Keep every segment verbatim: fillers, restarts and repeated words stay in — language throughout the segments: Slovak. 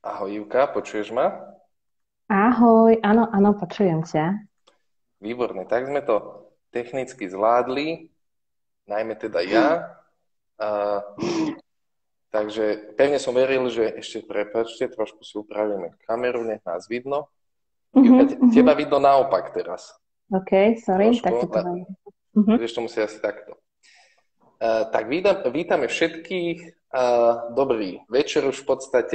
Ahoj Ivka, počuješ ma? Ahoj, áno, áno, počujem ťa. Výborne, tak sme to technicky zvládli, najmä teda ja. A, takže pevne som veril, že ešte prepáčte, trošku si upravíme kameru, nech nás vidno. Ivka, Uh-huh, te- teba uh-huh. vidno naopak teraz. OK, sorry, tak si Trošku, to le- dám. Uh-huh. vieš, to musí asi takto. A, tak vítam, vítame všetkých. A, dobrý večer už v podstate.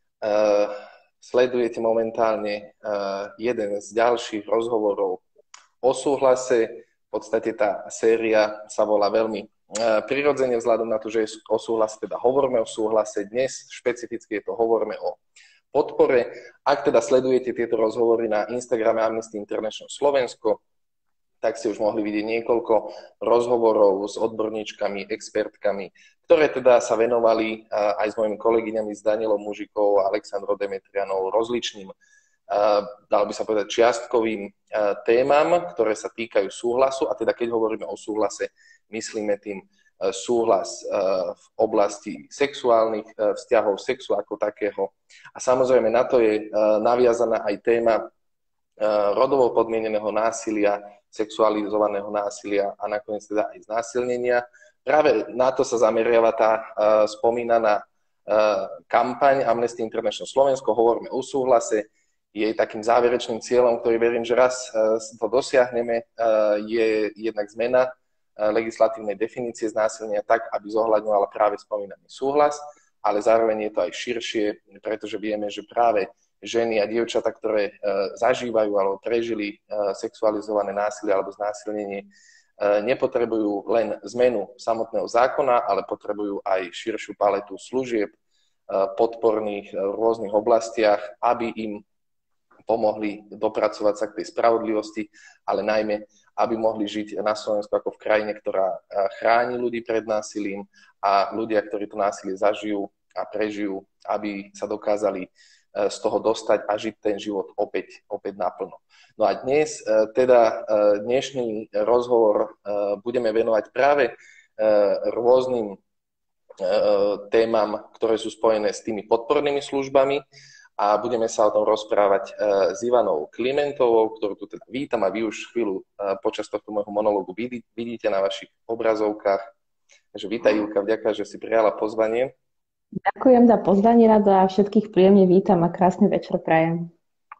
A, sledujete momentálne a, jeden z ďalších rozhovorov o súhlase. V podstate tá séria sa volá veľmi e, prirodzene vzhľadom na to, že je o súhlase, teda hovoríme o súhlase. Dnes špecificky je to hovoríme o podpore. Ak teda sledujete tieto rozhovory na Instagrame Amnesty International Slovensko, tak ste už mohli vidieť niekoľko rozhovorov s odborníčkami, expertkami, ktoré teda sa venovali aj s mojimi kolegyňami, s Danielou Mužikovou a Alexandrou Demetrianou rozličným, dalo by sa povedať, čiastkovým témam, ktoré sa týkajú súhlasu. A teda keď hovoríme o súhlase, myslíme tým súhlas v oblasti sexuálnych vzťahov, sexu ako takého. A samozrejme na to je naviazaná aj téma rodovo podmieneného násilia, sexualizovaného násilia a nakoniec teda aj znásilnenia. Práve na to sa zameriava tá uh, spomínaná uh, kampaň Amnesty International Slovensko, hovoríme o súhlase. Jej takým záverečným cieľom, ktorý verím, že raz uh, to dosiahneme, uh, je jednak zmena uh, legislatívnej definície znásilnenia tak, aby zohľadňovala práve spomínaný súhlas, ale zároveň je to aj širšie, pretože vieme, že práve ženy a dievčatá, ktoré uh, zažívajú alebo prežili uh, sexualizované násilie alebo znásilnenie, uh, nepotrebujú len zmenu samotného zákona, ale potrebujú aj širšiu paletu služieb uh, podporných uh, v rôznych oblastiach, aby im pomohli dopracovať sa k tej spravodlivosti, ale najmä, aby mohli žiť na Slovensku ako v krajine, ktorá uh, chráni ľudí pred násilím a ľudia, ktorí to násilie zažijú a prežijú, aby sa dokázali z toho dostať a žiť ten život opäť, opäť naplno. No a dnes, teda dnešný rozhovor budeme venovať práve rôznym témam, ktoré sú spojené s tými podpornými službami a budeme sa o tom rozprávať s Ivanou Klimentovou, ktorú tu teda vítam a vy už chvíľu počas tohto môjho monológu vidíte na vašich obrazovkách. Takže vítaj, Ivka, vďaka, že si prijala pozvanie. Ďakujem za pozvanie, Rado, a všetkých príjemne vítam a krásny večer prajem.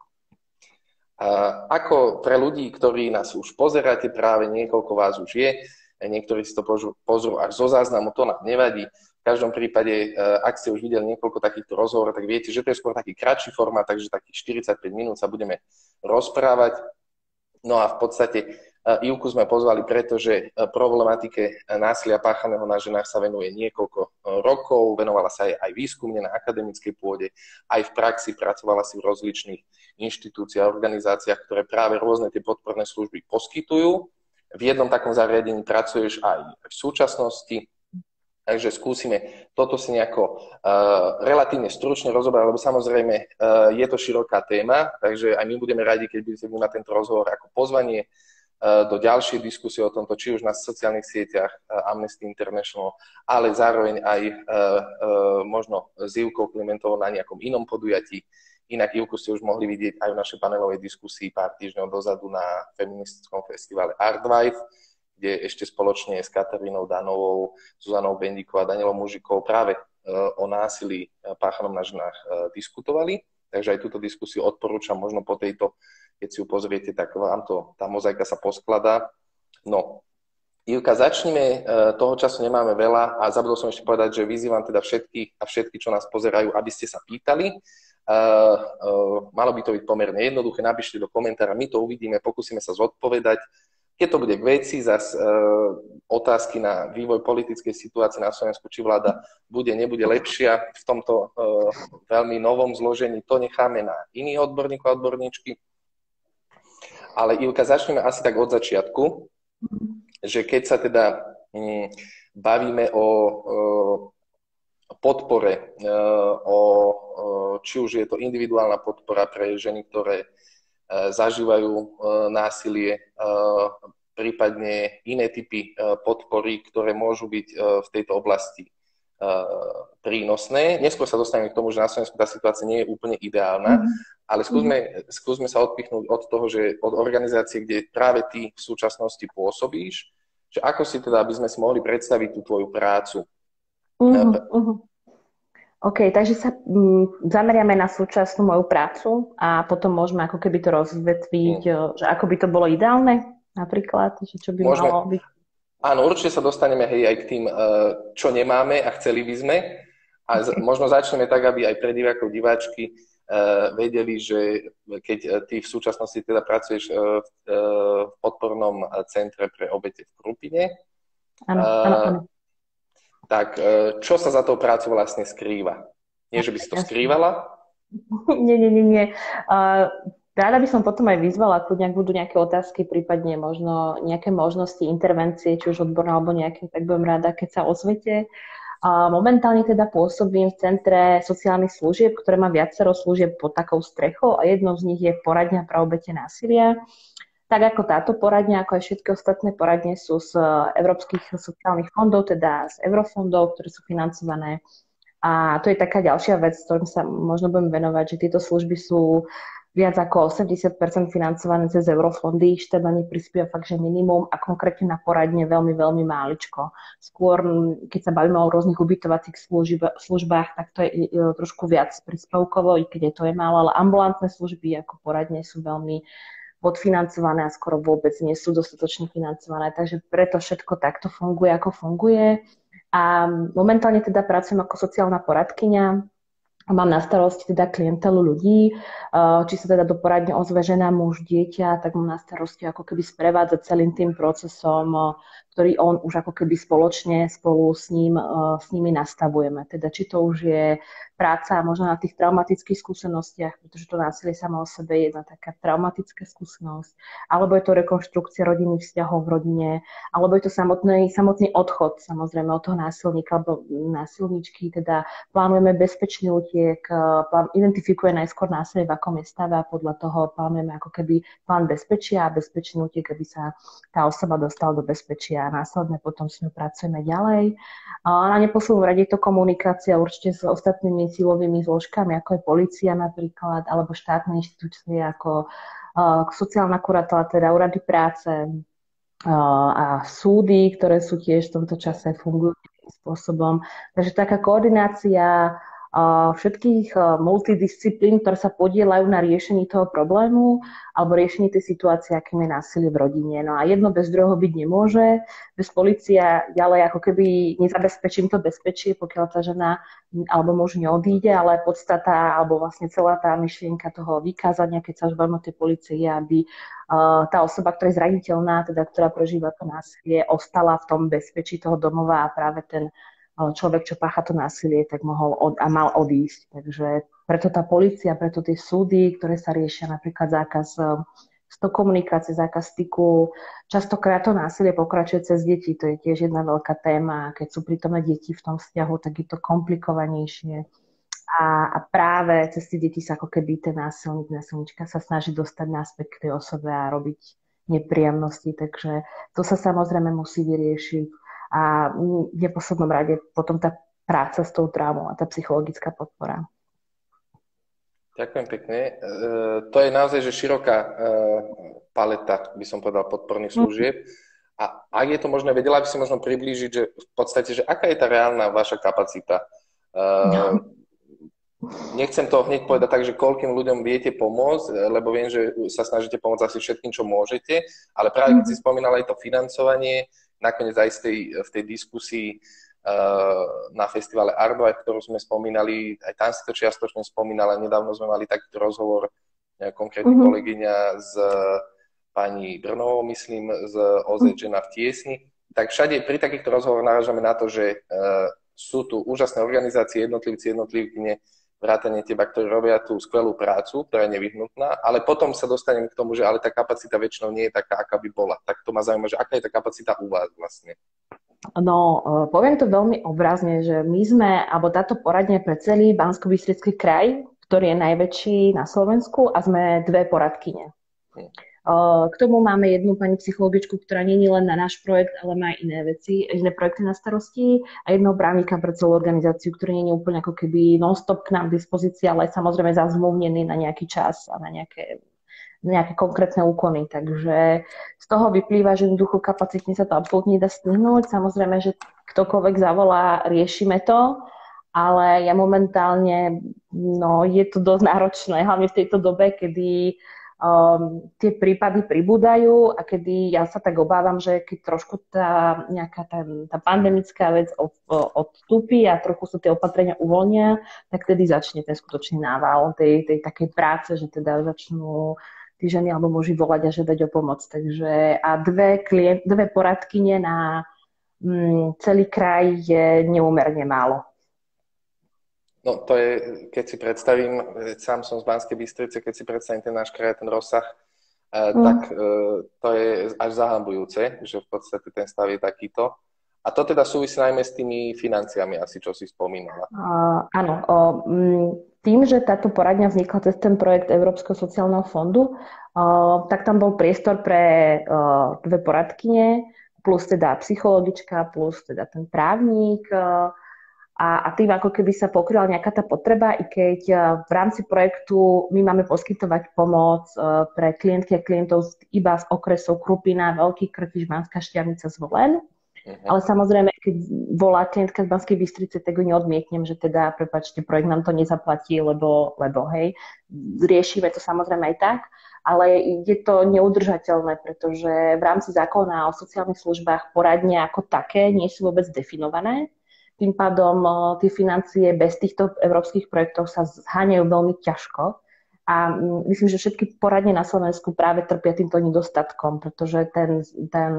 A ako pre ľudí, ktorí nás už pozeráte, práve niekoľko vás už je, niektorí si to pozrú až zo záznamu, to nám nevadí. V každom prípade, ak ste už videli niekoľko takýchto rozhovorov, tak viete, že to je skôr taký kratší formát, takže takých štyridsaťpäť minút sa budeme rozprávať. No a v podstate Ivku sme pozvali, pretože problematike násilia páchaného na ženách sa venuje niekoľko rokov, venovala sa aj, aj výskumne na akademickej pôde, aj v praxi pracovala si v rozličných inštitúciách a organizáciách, ktoré práve rôzne tie podporné služby poskytujú. V jednom takom zariadení pracuješ aj v súčasnosti, takže skúsime toto si nejako uh, relatívne stručne rozobrať, lebo samozrejme uh, je to široká téma, takže aj my budeme radi, keď budete vnímať tento rozhovor ako pozvanie do ďalšej diskusie o tomto, či už na sociálnych sieťach Amnesty International, ale zároveň aj uh, uh, možno s Ivkou Klimentovou na nejakom inom podujatí. Inak Ivku ste už mohli vidieť aj v našej panelovej diskusii pár týždňov dozadu na feministickom festivale Artwife, kde ešte spoločne s Katarínou Danovou, Zuzanou Bendikovou a Danielou Mužikovou práve uh, o násilí páchanom na ženách uh, diskutovali. Takže aj túto diskusiu odporúčam, možno po tejto, keď si ju pozriete, tak vám to, tá mozaika sa poskladá. No, Ivka, začneme, toho času nemáme veľa a zabudol som ešte povedať, že vyzývam teda všetkých a všetky, čo nás pozerajú, aby ste sa pýtali. Uh, uh, malo by to byť pomerne jednoduché, napíšte do komentára, my to uvidíme, pokúsime sa zodpovedať. Keď to bude k veci, zase uh, otázky na vývoj politickej situácie na Slovensku, či vláda bude, nebude lepšia v tomto uh, veľmi novom zložení, to necháme na iných odborníkov a odborníčky. Ale Ivka, začneme asi tak od začiatku, že keď sa teda um, bavíme o uh, podpore, uh, o, uh, či už je to individuálna podpora pre ženy, ktoré zažívajú násilie, prípadne iné typy podpory, ktoré môžu byť v tejto oblasti uh, prínosné. Neskôr sa dostaneme k tomu, že na Slovensku tá situácia nie je úplne ideálna, Mhm. ale skúsme, skúsme sa odpichnúť od toho, že od organizácie, kde práve ty v súčasnosti pôsobíš, že ako si teda, aby sme si mohli predstaviť tú tvoju prácu. Mhm, mhm. OK, takže sa mm, zameriame na súčasnú moju prácu a potom môžeme ako keby to rozvetviť, Hmm. že ako by to bolo ideálne napríklad, že čo by Môžeme, malo byť. áno, určite sa dostaneme hej, aj k tým, čo nemáme a chceli by sme. A z, možno začneme tak, aby aj pre divákov, diváčky uh, vedeli, že keď ty v súčasnosti teda pracuješ uh, v podpornom centre pre obete v Krupine, Áno, áno, áno. uh, tak uh, čo sa za tou prácou vlastne skrýva? Nie, že by si to skrývala? Nie, nie, nie, nie. Uh, rada by som potom aj vyzvala, ak budú nejaké otázky, prípadne možno nejaké možnosti intervencie, či už odborné alebo nejaké, tak budem rada, keď sa ozvete. A momentálne teda pôsobím v Centre sociálnych služieb, ktoré má viacero služieb pod takou strechou a jednou z nich je poradňa pre obete násilia. Tak ako táto poradňa, ako aj všetky ostatné poradne sú z európskych sociálnych fondov, teda z eurofondov, ktoré sú financované. A to je taká ďalšia vec, ktorým sa možno budem venovať, že tieto služby sú viac ako osemdesiat percent financované cez eurofondy, štát na ne prispieva fakt, že minimum a konkrétne na poradne veľmi, veľmi máličko. Skôr, keď sa bavíme o rôznych ubytovacích služb, službách, tak to je, je trošku viac príspevkovo, i keď je to je málo, ale ambulantné služby ako poradne sú veľmi podfinancované a skoro vôbec nie sú dostatočne financované. Takže preto všetko takto funguje, ako funguje. A momentálne teda pracujem ako sociálna poradkyňa. Mám na starosti teda klientelu ľudí, či sa teda do poradne ozve žena, muž, dieťa, tak mám na starosti ako keby sprevádzať celým tým procesom, ktorý on už ako keby spoločne spolu s ním, s nimi nastavujeme. Teda či to už je práca možno na tých traumatických skúsenostiach, pretože to násilie samo o sebe je jedna taká traumatická skúsenosť, alebo je to rekonštrukcia rodinných vzťahov v rodine, alebo je to samotný, samotný odchod samozrejme od toho násilníka alebo násilníčky, teda plánujeme bezpečný utiek, plán, identifikuje najskôr násilie, v akom je stave a podľa toho plánujeme ako keby plán bezpečia a bezpečný utiek, aby sa tá osoba dostala do bezpečia a následne potom s ňou pracujeme ďalej. A na neposlednom rade je to komunikácia určite s ostatnými silovými zložkami, ako je polícia napríklad, alebo štátne inštitúcie ako uh, sociálna kuratela, teda úrady práce uh, a súdy, ktoré sú tiež v tomto čase fungujú takým spôsobom. Takže taká koordinácia uh, všetkých uh, multidisciplín, ktoré sa podieľajú na riešení toho problému alebo riešení tej situácie, akým je násilie v rodine. No a jedno bez druhého byť nemôže. Bez polícia ďalej ako keby nezabezpečím to bezpečie, pokiaľ tá žena alebo muž neodíde, ale podstata alebo vlastne celá tá myšlienka toho vykázania, keď sa už bavíme o tej polícii, je, aby uh, tá osoba, ktorá je zraniteľná, teda ktorá prežíva to násilie, ostala v tom bezpečí toho domova a práve ten uh, človek, čo pácha to násilie, tak mohol od, a mal odísť. Takže preto tá polícia, preto tie súdy, ktoré sa riešia, napríklad zákaz uh, sto komunikácie, zákaz styku. Častokrát to násilie pokračuje cez deti, to je tiež jedna veľká téma. Keď sú prítomné deti v tom vzťahu, tak je to komplikovanejšie. A, a práve cez tie deti sa ako keby ten násilník, násilníčka sa snaží dostať naspäť k tej osobe a robiť nepríjemnosti. Takže to sa samozrejme musí vyriešiť. A v neposlednom rade potom tá práca s tou traumou a tá psychologická podpora. Ďakujem pekne. E, to je naozaj že široká e, paleta, by som povedal, podporných služieb. A ak je to možné, vedela by si možno priblížiť, že v podstate, že aká je tá reálna vaša kapacita? E, no. Nechcem to hneď povedať tak, že koľkým ľuďom viete pomôcť, lebo viem, že sa snažíte pomôcť asi všetkým, čo môžete, ale práve keď si spomínala aj to financovanie, nakoniec aj z tej, v tej diskusii na festivale Artlife, ktorú sme spomínali, aj tam si to čiastočne spomínala, nedávno sme mali takýto rozhovor, konkrétne uh-huh. kolegyňa z pani Brnovou, myslím, z ó zet žena v tiesni, tak všade pri takýchto rozhovoroch narážame na to, že uh, sú tu úžasné organizácie, jednotlivci, jednotlivkyne, vrátane teba, ktorí robia tú skvelú prácu, ktorá je nevyhnutná, ale potom sa dostanem k tomu, že ale tá kapacita väčšinou nie je taká, aká by bola. Tak to ma zaujíma, že aká je tá kapacita u vás vlastne? No, poviem to veľmi obrazne, že my sme, alebo táto poradňa pre celý Banskobystrický kraj, ktorý je najväčší na Slovensku a sme dve poradkyne. Hm. K tomu máme jednu pani psychologičku, ktorá nie je len na náš projekt, ale má aj iné veci, iné projekty na starosti a jedného právnika pre celú organizáciu, ktorý nie je úplne ako keby non-stop k nám v dispozícii, ale samozrejme zazmluvnený na nejaký čas a na nejaké, nejaké konkrétne úkony. Takže z toho vyplýva, že jednoducho kapacitne sa to absolútne nedá stihnúť. Samozrejme, že ktokoľvek zavolá, riešime to, ale ja momentálne, no je to dosť náročné, hlavne v tejto dobe, kedy Um, tie prípady pribúdajú a kedy ja sa tak obávam, že keď trošku tá nejaká tá, tá pandemická vec od, odstúpi a trochu sa tie opatrenia uvoľnia, tak tedy začne ten skutočný nával tej, tej takej práce, že teda začnú tí ženy alebo muži volať a žiadať o pomoc. Takže a dve, klient, dve poradkyne na mm, celý kraj je neúmerne málo. No to je, keď si predstavím, sám som z Banskej Bystrice, keď si predstavím ten náš kraj, ten rozsah, mm. tak to je až zahambujúce, že v podstate ten stav je takýto. A to teda súvisí najmä s tými financiami, asi čo si spomínala. Uh, áno. Uh, tým, že táto poradňa vznikla cez ten projekt Európskeho sociálneho fondu, uh, tak tam bol priestor pre uh, dve poradkyne, plus teda psychologička, plus teda ten právnik, uh, A, a tým ako keby sa pokryla nejaká tá potreba, i keď v rámci projektu my máme poskytovať pomoc pre klientky a klientov iba z okresov Krupina, Veľký Krtiš, Banská Štiavnica, Zvolen. Uh-huh. Ale samozrejme, keď volá klientka z Banskej Bystrice, tak ho neodmietnem, že teda, prepáčte, projekt nám to nezaplatí, lebo, lebo hej, riešime to samozrejme aj tak, ale je to neudržateľné, pretože v rámci zákona o sociálnych službách poradne ako také nie sú vôbec definované. Tým pádom tie financie bez týchto európskych projektov sa zháňajú veľmi ťažko. A myslím, že všetky poradne na Slovensku práve trpia týmto nedostatkom, pretože ten, ten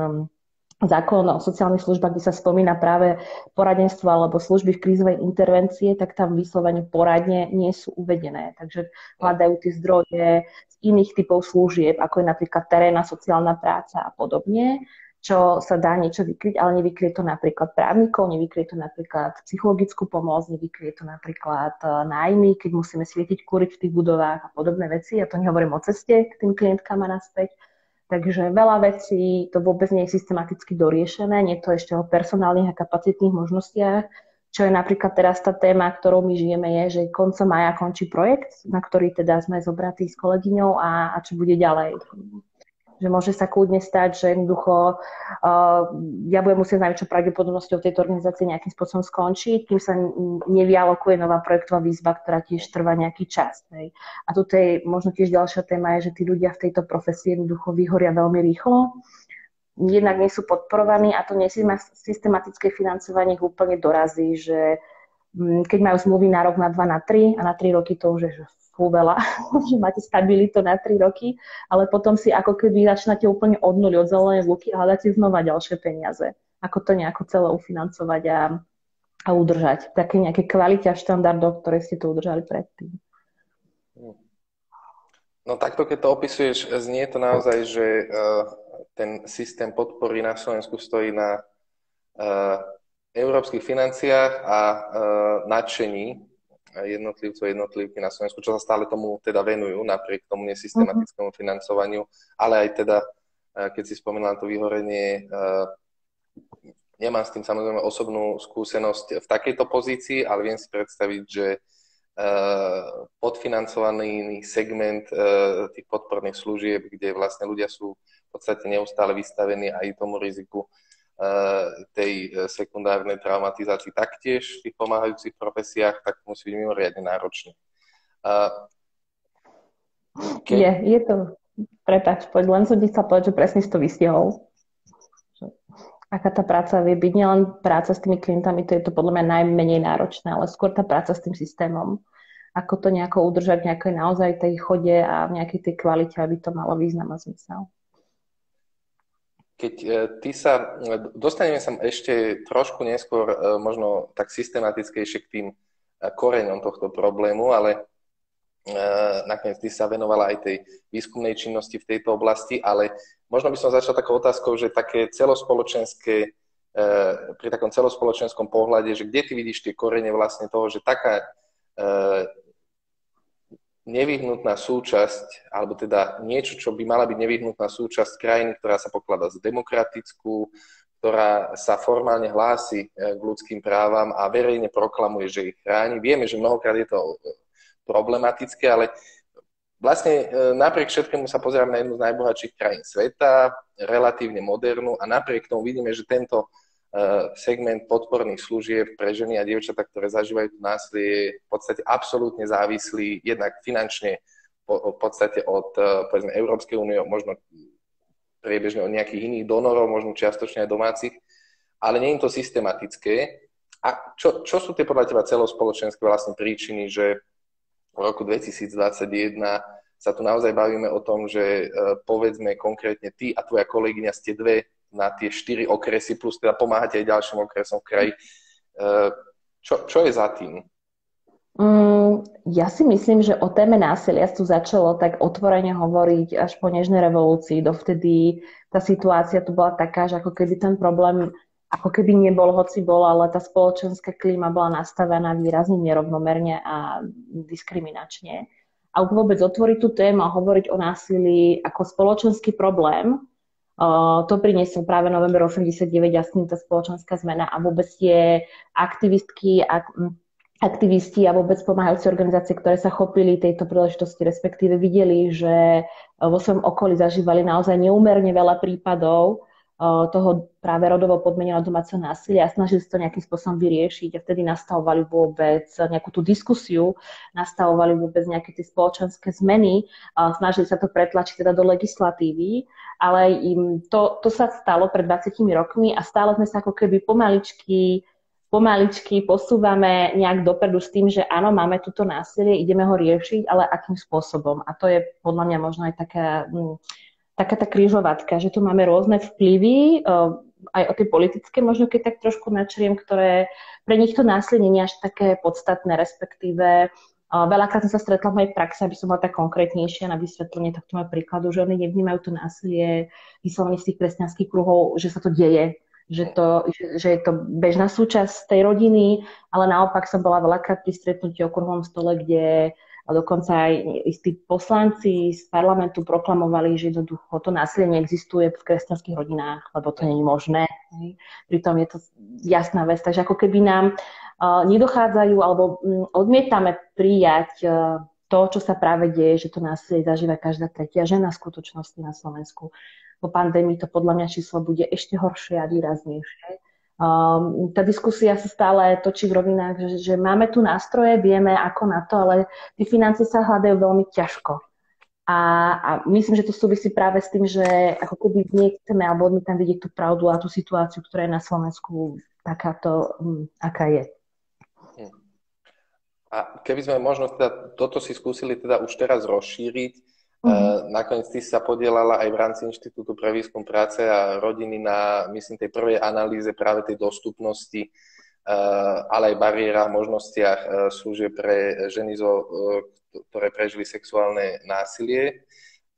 zákon o sociálnych službách, kde sa spomína práve poradenstvo alebo služby v krízovej intervencie, tak tam vyslovene poradne nie sú uvedené. Takže hľadajú tie zdroje z iných typov služieb, ako je napríklad terénna sociálna práca a podobne, čo sa dá niečo vykryť, ale nevykryje to napríklad právnikov, nevykryje to napríklad psychologickú pomoc, nevykryje to napríklad nájmy, keď musíme svietiť kúriť v tých budovách a podobné veci. Ja to nehovorím o ceste k tým klientkám a naspäť. Takže veľa vecí to vôbec nie je systematicky doriešené, nie je to ešte o personálnych a kapacitných možnostiach, čo je napríklad teraz tá téma, ktorou my žijeme, je, že koncom maja končí projekt, na ktorý teda sme zobratí s kolegyňou a, a čo bude ďalej. Že môže sa kľudne stať, že jednoducho uh, ja budem musieť s najväčšou pravdepodobnosťou tejto organizácie nejakým spôsobom skončiť, kým sa nevyalokuje nová projektová výzva, ktorá tiež trvá nejaký čas. Hej. A toto je možno tiež ďalšia téma, je, že tí ľudia v tejto profesii jednoducho vyhoria veľmi rýchlo. Jednak nie sú podporovaní a to nesystematické financovanie ich úplne dorazí, že um, keď majú zmluvy na rok, na dva, na tri a na tri roky to už je, že veľa, že máte stabilitu na tri roky, ale potom si ako keby začínate úplne od nuly, od zelenej lúky a hľadáte znova ďalšie peniaze. Ako to nejako celé ufinancovať a, a udržať. Také nejaké kvalite a štandardov, ktoré ste to udržali predtým. No takto, keď to opisuješ, znie to naozaj, že uh, ten systém podpory na Slovensku stojí na uh, európskych financiách a uh, nadšení jednotlivcov, jednotlivky na Slovensku, čo sa stále tomu teda venujú, napriek tomu nesystematickému financovaniu, ale aj teda, keď si spomínala to vyhorenie, nemám s tým samozrejme osobnú skúsenosť v takejto pozícii, ale viem si predstaviť, že podfinancovaný segment tých podporných služieb, kde vlastne ľudia sú v podstate neustále vystavení aj tomu riziku tej sekundárnej traumatizácii taktiež v tých pomáhajúcich profesiách, tak musí byť mimoriadne náročné. Keď... Je, je to, prepáč, poď, len som ti chcela povedať, že presne si to vystihol. Aká tá práca vie byť, nielen práca s tými klientami, to je to podľa mňa najmenej náročné, ale skôr tá práca s tým systémom. Ako to nejako udržať v nejakej naozaj tej chode a v nejakej tej kvalite, aby to malo význam a zmysel. Keď ty sa, dostaneme sa ešte trošku neskôr možno tak systematickejšie k tým koreňom tohto problému, ale nakoniec ty sa venovala aj tej výskumnej činnosti v tejto oblasti, ale možno by som začal takou otázkou, že také celospoločenské, pri takom celospoločenskom pohľade, že kde ty vidíš tie korene vlastne toho, že taká nevyhnutná súčasť, alebo teda niečo, čo by mala byť nevyhnutná súčasť krajiny, ktorá sa pokladá za demokratickú, ktorá sa formálne hlási k ľudským právam a verejne proklamuje, že ich chráni. Vieme, že mnohokrát je to problematické, ale vlastne napriek všetkému sa pozeráme na jednu z najbohatších krajín sveta, relatívne modernú, a napriek tomu vidíme, že tento segment podporných služieb pre ženy a dievčatá, ktoré zažívajú násilie, je v podstate absolútne závislý jednak finančne v podstate od, povedzme, Európskej únie, možno priebežne od nejakých iných donorov, možno čiastočne aj domácich, ale nie je to systematické. A čo, čo sú tie podľa teba celospoločenské vlastne príčiny, že v roku dvetisícdvadsaťjeden sa tu naozaj bavíme o tom, že povedzme konkrétne ty a tvoja kolegyňa ste dve na tie štyri okresy, plus teda pomáhate aj ďalším okresom v kraji. Čo, čo je za tým? Mm, ja si myslím, že o téme násilia tu začalo tak otvorene hovoriť až po nežnej revolúcii. Dovtedy tá situácia tu bola taká, že ako keby ten problém ako keby nebol, hoci bol, ale tá spoločenská klíma bola nastavená výrazne nerovnomerne a diskriminačne. A vôbec otvoriť tú tému a hovoriť o násilí ako spoločenský problém, Uh, to priniesol práve november osemdesiatdeväť a s tým tá spoločenská zmena a vôbec tie aktivistky a aktivisti a vôbec pomáhajúce organizácie, ktoré sa chopili tejto príležitosti, respektíve videli, že vo svojom okolí zažívali naozaj neúmerne veľa prípadov uh, toho práve rodovo podmieneného domáceho násilia a snažili sa to nejakým spôsobom vyriešiť a vtedy nastavovali vôbec nejakú tú diskusiu, nastavovali vôbec nejaké tie spoločenské zmeny, uh, snažili sa to pretlačiť teda do legislatívy. Ale im to, to sa stalo pred dvadsiatimi rokmi a stále sme sa ako keby pomaličky, pomaličky posúvame nejak dopredu s tým, že áno, máme túto násilie, ideme ho riešiť, ale akým spôsobom. A to je podľa mňa možno aj taká, taká tá križovatka, že tu máme rôzne vplyvy, aj o tie politické, možno keď tak trošku načriem, ktoré pre nich to násilie nie je až také podstatné, respektíve veľakrát som sa stretla v mojej praxi, aby som bola tak konkrétnejšia na vysvetlenie tohto môjho príkladu, že oni nevnímajú to násilie vyslovene z tých kresťanských kruhov, že sa to deje, že, to, že, že je to bežná súčasť tej rodiny, ale naopak som bola veľakrát pri stretnutí o kruhovom stole, kde dokonca aj istí poslanci z parlamentu proklamovali, že jednoducho to násilie neexistuje v kresťanských rodinách, lebo to nie je možné. Pritom je to jasná vec, takže ako keby nám nedochádzajú alebo odmietame prijať to, čo sa práve deje, že to násilie zažíva každá tretia žena v skutočnosti na Slovensku. Po pandémii to podľa mňa číslo bude ešte horšie a výraznejšie. Tá diskusia sa stále točí v rovinách, že, že máme tu nástroje, vieme ako na to, ale tie financie sa hľadajú veľmi ťažko. A, a myslím, že to súvisí práve s tým, že ako keby nechceme alebo odmietam vidieť tú pravdu a tú situáciu, ktorá je na Slovensku takáto, aká je. A keby sme možno teda toto si skúsili teda už teraz rozšíriť, mm-hmm. nakoniec ty si sa podielala aj v rámci Inštitútu pre výskum práce a rodiny na, myslím, tej prvej analýze práve tej dostupnosti, ale aj bariérach, možnostiach služieb pre ženy, ktoré prežili sexuálne násilie,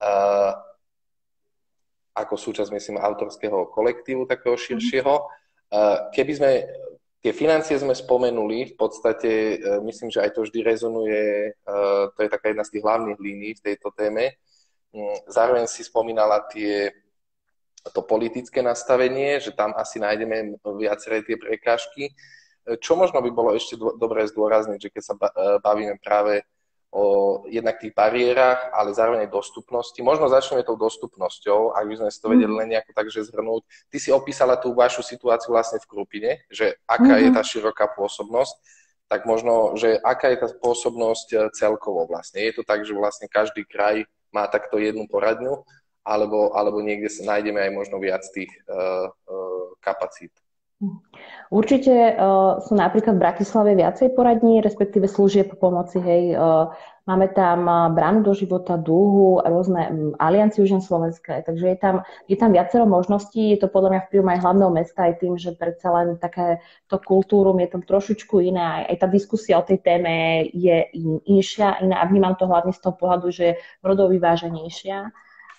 ako súčasť, myslím, autorského kolektívu takého širšieho. Keby sme Tie financie sme spomenuli, v podstate myslím, že aj to vždy rezonuje, to je taká jedna z tých hlavných línií v tejto téme. Zároveň si spomínala tie, to politické nastavenie, že tam asi nájdeme viaceré tie prekážky. Čo možno by bolo ešte dobré zdôrazniť, že keď sa bavíme práve o jednak tých bariérach, ale zároveň aj dostupnosti. Možno začneme tou dostupnosťou, ak by sme si to vedeli len nejako takže zhrnúť. Ty si opísala tú vašu situáciu vlastne v Krupine, že aká mm-hmm. je tá široká pôsobnosť, tak možno, že aká je tá pôsobnosť celkovo vlastne. Je to tak, že vlastne každý kraj má takto jednu poradňu, alebo, alebo niekde sa nájdeme aj možno viac tých uh, uh, kapacít. Určite uh, sú napríklad v Bratislave viacej poradní, respektíve služieb pomoci, hej. Uh, máme tam uh, Bránu do života, Dúhu, rôzne um, alianciu žien slovenské, takže je tam, je tam viacero možností, je to podľa mňa vplyvom aj hlavného mesta, aj tým, že predsa len také to kultúrum je tam trošičku iné, aj tá diskusia o tej téme je in, inšia, iná a vnímam to hlavne z toho pohľadu, že je rodovo vyváženejšia.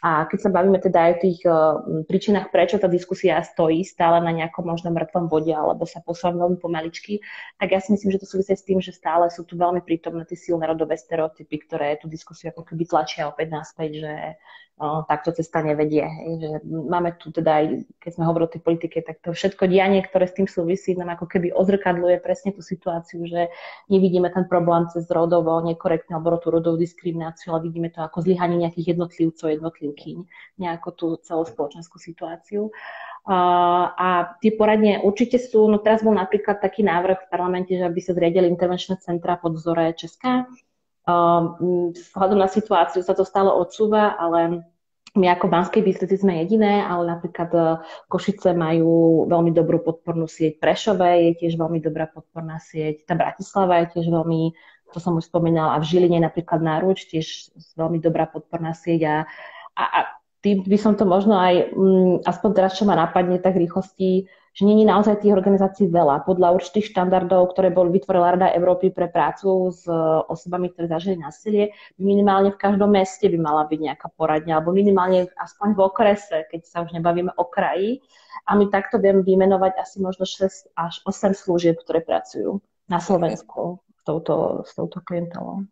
A keď sa bavíme teda aj o tých uh, príčinách, prečo tá diskusia stojí stále na nejakom možno mŕtvom bode alebo sa posúva veľmi pomaličky, tak ja si myslím, že to súvisí s tým, že stále sú tu veľmi prítomné tie silné rodové stereotypy, ktoré tú diskusiu ako keby tlačia opäť naspäť, že uh, takto cesta nevedie. Hej, že máme tu teda aj, keď sme hovorili o tej politike, tak to všetko dianie, ktoré s tým súvisí, nám ako keby odzrkadľuje presne tú situáciu, že nevidíme ten problém cez rodovo nekorektnú alebo tú rodovú diskrimináciu, ale vidíme to ako zlyhanie nejakých jednotlivcov, jednotlivkyň, nejako tú celospoločenskú situáciu. Uh, a tie poradne určite sú, no teraz bol napríklad taký návrh v parlamente, že aby sa zriadili intervenčné centra pod vzore Česka. Uh, vzhľadom na situáciu sa to stále odsúva, ale my ako v Banskej Bystrici sme jediné, ale napríklad Košice majú veľmi dobrú podpornú sieť, Prešove je tiež veľmi dobrá podporná sieť, tá Bratislava je tiež veľmi, to som už spomínala, a v Žiline napríklad Náruč, tiež veľmi dobrá podporná sieť a, a, a tým by som to možno aj, mm, aspoň teraz, čo ma napadne tak rýchlosti, že nie je naozaj tých organizácií veľa. Podľa určitých štandardov, ktoré boli vytvorená Rada Európy pre prácu s osobami, ktoré zažili násilie, minimálne v každom meste by mala byť nejaká poradňa, alebo minimálne aspoň v okrese, keď sa už nebavíme o kraji. A my takto vieme vymenovať asi možno šesť až osem služieb, ktoré pracujú na Slovensku s touto, s touto klientelou.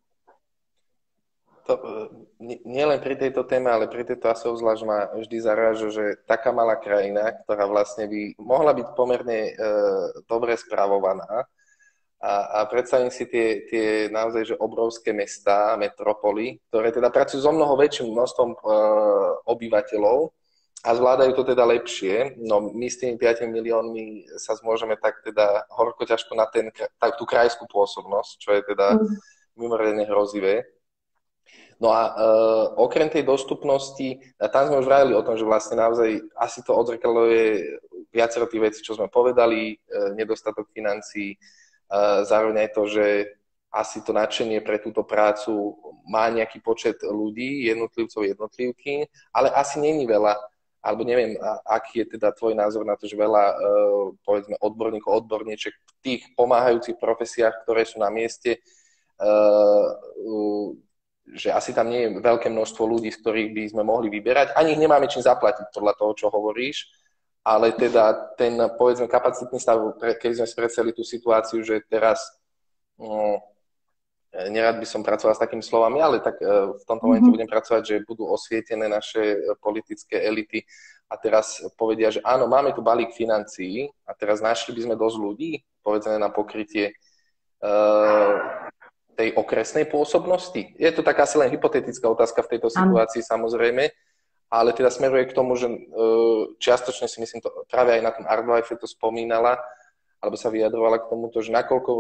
To, nie, nie len pri tejto téme, ale pri tejto asi obzvlášť ma vždy zaráža, že taká malá krajina, ktorá vlastne by mohla byť pomerne e, dobre správovaná a, a predstavím si tie, tie naozaj že obrovské mestá, metropoly, ktoré teda pracujú so mnoho väčším množstvom e, obyvateľov a zvládajú to teda lepšie. No my s tými piatimi miliónmi sa zmôžeme tak teda horko ťažko na ten, tak, tú krajskú pôsobnosť, čo je teda mm. mimoriadne hrozivé. No a uh, okrem tej dostupnosti, tam sme už vrajali o tom, že vlastne naozaj asi to odzrkadľuje viacero tých vecí, čo sme povedali, uh, nedostatok financií, uh, zároveň aj to, že asi to nadšenie pre túto prácu má nejaký počet ľudí, jednotlivcov, jednotlivky, ale asi není veľa, alebo neviem, aký je teda tvoj názor na to, že veľa, uh, povedzme, odborníkov, odborníček v tých pomáhajúcich profesiách, ktoré sú na mieste, uh, uh, že asi tam nie je veľké množstvo ľudí, z ktorých by sme mohli vyberať. Ani ich nemáme čím zaplatiť podľa toho, čo hovoríš, ale teda ten, povedzme, kapacitný stav, keď sme spredstavili tú situáciu, že teraz, no, nerad by som pracoval s takými slovami, ale tak v tomto momente mm-hmm. budem pracovať, že budú osvietené naše politické elity a teraz povedia, že áno, máme tu balík financií a teraz našli by sme dosť ľudí, povedzme, na pokrytie uh, tej okresnej pôsobnosti? Je to taká asi len hypotetická otázka v tejto situácii, samozrejme, ale teda smeruje k tomu, že čiastočne si myslím, to práve aj na tom Artlife to spomínala, alebo sa vyjadrovala k tomuto, že nakoľko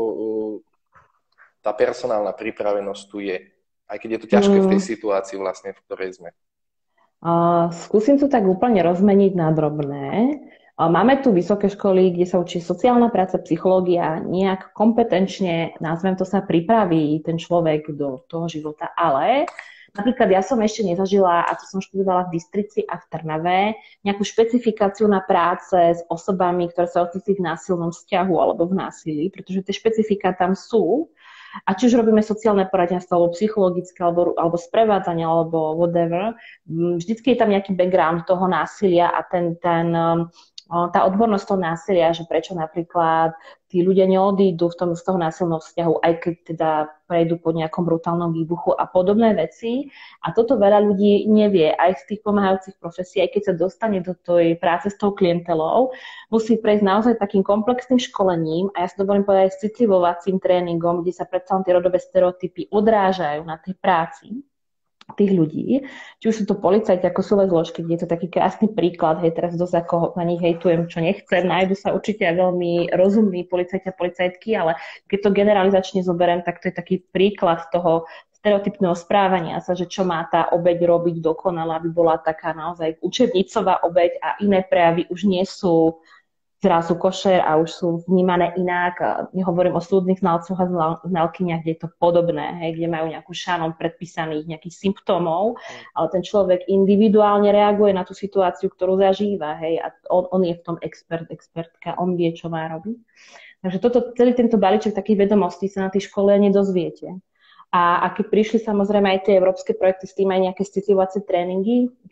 tá personálna pripravenosť tu je, aj keď je to ťažké v tej situácii vlastne, v ktorej sme. Uh, skúsim to tak úplne rozmeniť na drobné. Máme tu vysoké školy, kde sa učí sociálna práca, psychológia, nejak kompetenčne, nazvem to, sa pripraví ten človek do toho života, ale napríklad ja som ešte nezažila, a to som študovala v Bystrici a v Trnave, nejakú špecifikáciu na práce s osobami, ktoré sa ocitli v násilnom vzťahu alebo v násilí, pretože tie špecifika tam sú. A či už robíme sociálne poradenstvo, alebo psychologické, alebo, alebo sprevádzanie, alebo whatever, vždycky je tam nejaký background toho násilia a ten, ten tá odbornosť toho násilia, že prečo napríklad tí ľudia neodídu v tom, z toho násilného vzťahu, aj keď teda prejdú po nejakom brutálnom výbuchu a podobné veci. A toto veľa ľudí nevie, aj z tých pomáhajúcich profesí, aj keď sa dostane do tej práce s tou klientelou, musí prejsť naozaj takým komplexným školením, a ja si dovolím povedať s citlivovacím tréningom, kde sa predsa tie rodové stereotypy odrážajú na tej práci tých ľudí, či už sú to policajti ako súle zložky, kde je to taký krásny príklad, hej, teraz dosť ako na nich hejtujem, čo nechcem, nájdu sa určite aj veľmi rozumní policajti a policajtky, ale keď to generalizačne zoberiem, tak to je taký príklad toho stereotypného správania sa, že čo má tá obeť robiť dokonale, aby bola taká naozaj učebnicová obeť a iné prejavy už nie sú zrazu košer a už sú vnímané inak. Nehovorím o súdnych znalcoch a znalkyniach, kde je to podobné, hej, kde majú nejakú šanon predpísaných nejakých symptómov, ale ten človek individuálne reaguje na tú situáciu, ktorú zažíva, hej, a on, on je v tom expert, expertka, on vie, čo má robiť. Takže toto, celý tento balíček takých vedomostí sa na tej škole nedozviete. A, a keď prišli samozrejme aj tie európske projekty s tým aj nejaké citlivovacie tréningy,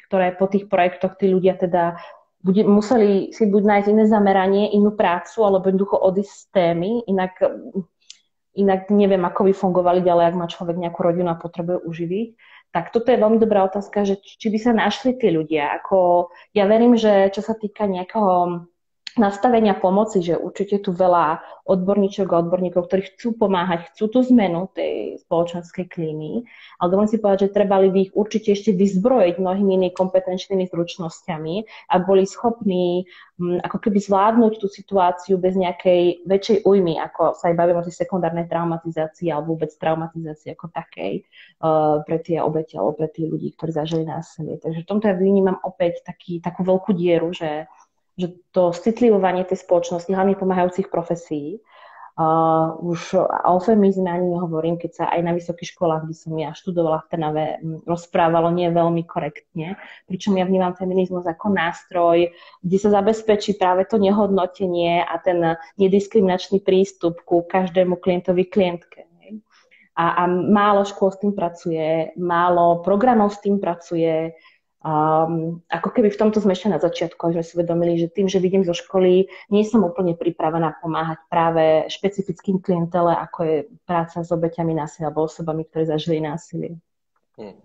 ktoré po tých projektoch tí ľudia teda bude, museli si buď nájsť iné zameranie, inú prácu, alebo jednoducho odísť z témy, inak, inak neviem, ako by fungovali ďalej, ak má človek nejakú rodinu a potrebuje uživiť. Tak toto je veľmi dobrá otázka, že či by sa našli tí ľudia. Ako, ja verím, že čo sa týka nejakého nastavenia pomoci, že určite tu veľa odborníčok a odborníkov, ktorí chcú pomáhať, chcú tú zmenu tej spoločenskej klímy, ale dovolím si povedať, že trebali by ich určite ešte vyzbrojiť mnohými inými kompetenčnými zručnosťami a boli schopní m, ako keby zvládnuť tú situáciu bez nejakej väčšej újmy, ako sa aj bavíme o tej sekundárnej traumatizácii alebo vôbec traumatizácii ako takej uh, pre tie obete alebo pre tých ľudí, ktorí zažili násilie. Takže v tomto ja vnímam opäť taký, takú veľkú dieru, že že to citlivovanie tej spoločnosti, hlavne pomáhajúcich profesí, uh, už o eufemizme ani nehovorím, keď sa aj na vysokých školách, kde som ja študovala v Trnave, rozprávalo nie veľmi korektne, pričom ja vnímam feminizmus ako nástroj, kde sa zabezpečí práve to nehodnotenie a ten nediskriminačný prístup ku každému klientovi, klientke. A, a málo škôl s tým pracuje, málo programov s tým pracuje. Um, ako keby v tomto sme ešte na začiatku, že si uvedomili, že tým, že vidím zo školy, nie som úplne pripravená pomáhať práve špecifickým klientele, ako je práca s obeťami násilia alebo osobami, ktoré zažili násilie. Hmm.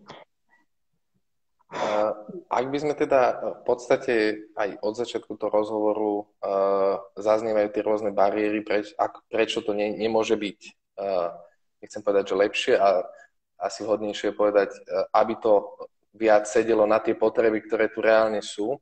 Uh, ak by sme teda v podstate aj od začiatku toho rozhovoru uh, zaznievajú tie rôzne bariéry, preč, ak, prečo to ne, nemôže byť, uh, nechcem povedať, že lepšie, a asi vhodnejšie je povedať, uh, aby to viac sedelo na tie potreby, ktoré tu reálne sú.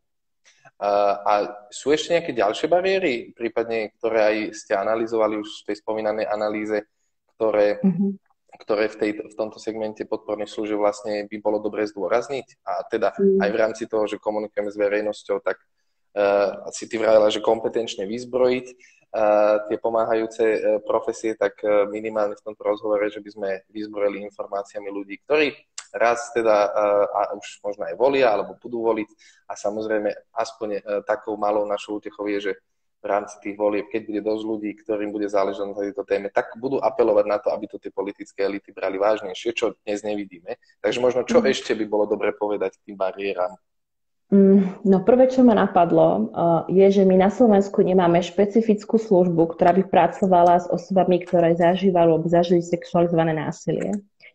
A sú ešte nejaké ďalšie bariéry, prípadne, ktoré aj ste analyzovali už v tej spomínanej analýze, ktoré, mm-hmm. ktoré v, tej, v tomto segmente podporných služieb vlastne by bolo dobre zdôrazniť? A teda mm. aj v rámci toho, že komunikujeme s verejnosťou, tak uh, si ty vravila, že kompetenčne vyzbrojiť uh, tie pomáhajúce uh, profesie, tak uh, minimálne v tomto rozhovore, že by sme vyzbrojili informáciami ľudí, ktorí raz teda uh, a už možno aj volia, alebo budú voliť, a samozrejme aspoň uh, takou malou našou útechou je, že v rámci tých volieb, keď bude dosť ľudí, ktorým bude záležať na tejto téme, tak budú apelovať na to, aby to tie politické elity brali vážnejšie, čo dnes nevidíme. Takže možno čo mm. ešte by bolo dobre povedať k tým bariéram? Mm, no prvé, čo ma napadlo, uh, je, že my na Slovensku nemáme špecifickú službu, ktorá by pracovala s osobami, ktoré zažívali alebo zažili sexualizované násilie.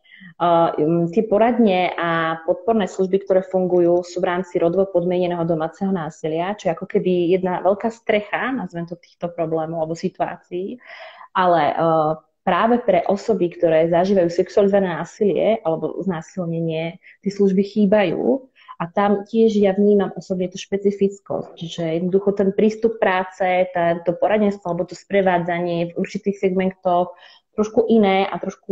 Uh, tie poradne a podporné služby, ktoré fungujú, sú v rámci rodovo podmieneného domáceho násilia, čo je ako keby jedna veľká strecha, nazvem to, týchto problémov alebo situácií, ale uh, práve pre osoby, ktoré zažívajú sexualizované násilie alebo znásilnenie, tie služby chýbajú. A tam tiež ja vnímam osobne tú špecifickosť, že jednoducho ten prístup práce, to poradenstvo alebo to sprevádzanie v určitých segmentoch trošku iné a trošku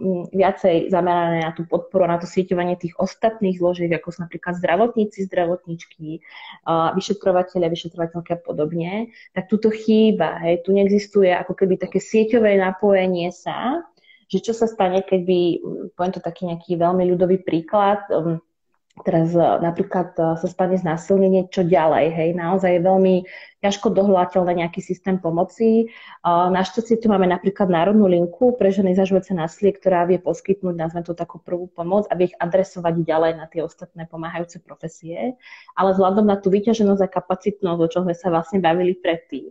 viacej zamerané na tú podporu, na to sieťovanie tých ostatných zložiek, ako sú napríklad zdravotníci, zdravotníčky, vyšetrovateľia, vyšetrovateľky a podobne, tak tuto chýba. Hej. Tu neexistuje ako keby také sieťové napojenie sa, že čo sa stane, keby, poviem to taký nejaký veľmi ľudový príklad, teraz napríklad sa stane znásilnenie, čo ďalej, hej, naozaj je veľmi ťažko dohľadateľný nejaký systém pomoci. Našťastie tu máme napríklad národnú linku pre ženy zažívajúce násilie, ktorá vie poskytnúť, nazvem to takú prvú pomoc a vie ich adresovať ďalej na tie ostatné pomáhajúce profesie. Ale vzhľadom na tú vyťaženosť a kapacitnosť, o čom sme sa vlastne bavili predtým,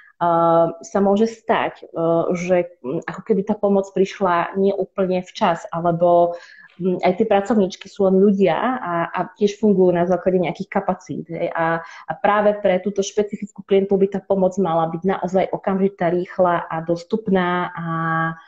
Uh, sa môže stať, uh, že ako keby tá pomoc prišla nie úplne včas, alebo um, aj tie pracovníčky sú len ľudia a, a tiež fungujú na základe nejakých kapacít. A, a práve pre túto špecifickú klientov by tá pomoc mala byť naozaj okamžitá, rýchla a dostupná a,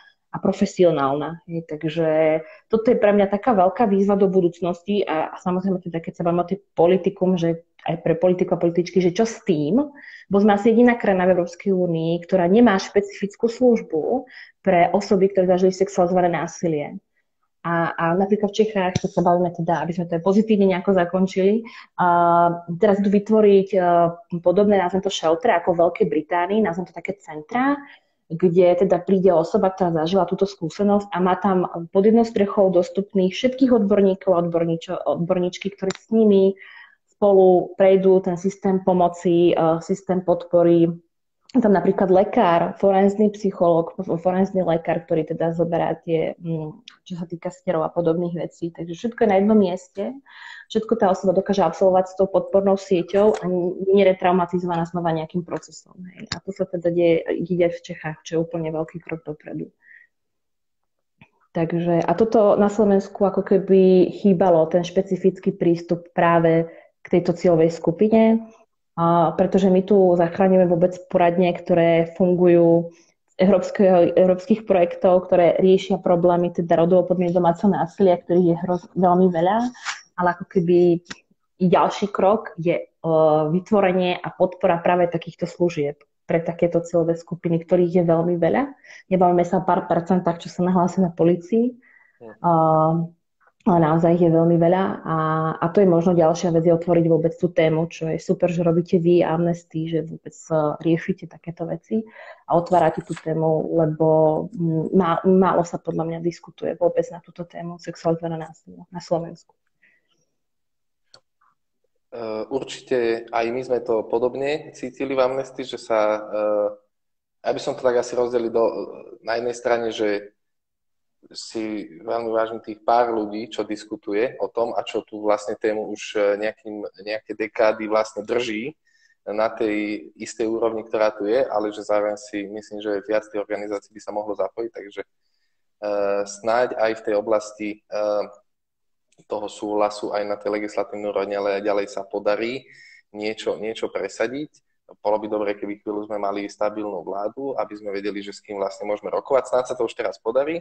a profesionálna. Hej. Takže toto je pre mňa taká veľká výzva do budúcnosti a, a samozrejme teda, keď sa bavíme o tej politikum, že aj pre politiku a političky, že čo s tým, bo sme asi jediná krajina v Európskej únii, ktorá nemá špecifickú službu pre osoby, ktoré zažili sexualizované násilie. A, a napríklad v Čechách, keď sa bavíme teda, aby sme to pozitívne nejako zakončili, uh, teraz idú vytvoriť uh, podobné, nazvem to shelter, ako v Veľkej Británii, nazvem to také centra, kde teda príde osoba, ktorá zažila túto skúsenosť a má tam pod jednou strechou dostupných všetkých odborníkov a odborníčky, ktorí s nimi spolu prejdú ten systém pomoci, systém podpory tam napríklad lekár, forenzný psychológ, forenzný lekár, ktorý teda zoberá tie, čo sa týka skerov a podobných vecí. Takže všetko je na jednom mieste. Všetko tá osoba dokáže absolvovať s tou podpornou sieťou a nie je retraumatizovaná znova nejakým procesom. Hej. A to sa teda deje, ide v Čechách, čo je úplne veľký krok dopredu. Takže, a toto na Slovensku ako keby chýbalo, ten špecifický prístup práve k tejto cieľovej skupine, a pretože my tu zachránime vôbec poradne, ktoré fungujú z európskych projektov, ktoré riešia problémy teda rodovo podmieneného domáceho násilia, ktorých je hroz, veľmi veľa, ale ako keby ďalší krok je uh, vytvorenie a podpora práve takýchto služieb pre takéto cieľové skupiny, ktorých je veľmi veľa. Nebavíme sa o pár percentách, čo sa nahlásia na polícii, uh, ale naozaj ich je veľmi veľa a, a to je možno ďalšia vec, je otvoriť vôbec tú tému, čo je super, že robíte vy Amnesty, že vôbec uh, riešite takéto veci a otvárate tú tému, lebo má, málo sa podľa mňa diskutuje vôbec na túto tému sexualizovaného násilia na Slovensku. Určite aj my sme to podobne cítili v Amnesty, že sa, ja by som to tak asi rozdelil do, na jednej strane, že si veľmi vážim tých pár ľudí, čo diskutuje o tom a čo tu vlastne tému už nejakým, nejaké dekády vlastne drží na tej istej úrovni, ktorá tu je, ale že zároveň si myslím, že viac tých organizácií by sa mohlo zapojiť, takže snáď aj v tej oblasti toho súhlasu aj na tej legislatívnej úrovni, ale aj ďalej sa podarí niečo, niečo presadiť. Bolo by dobre, keby chvíľu sme mali stabilnú vládu, aby sme vedeli, že s kým vlastne môžeme rokovať. Snáď sa to už teraz podarí.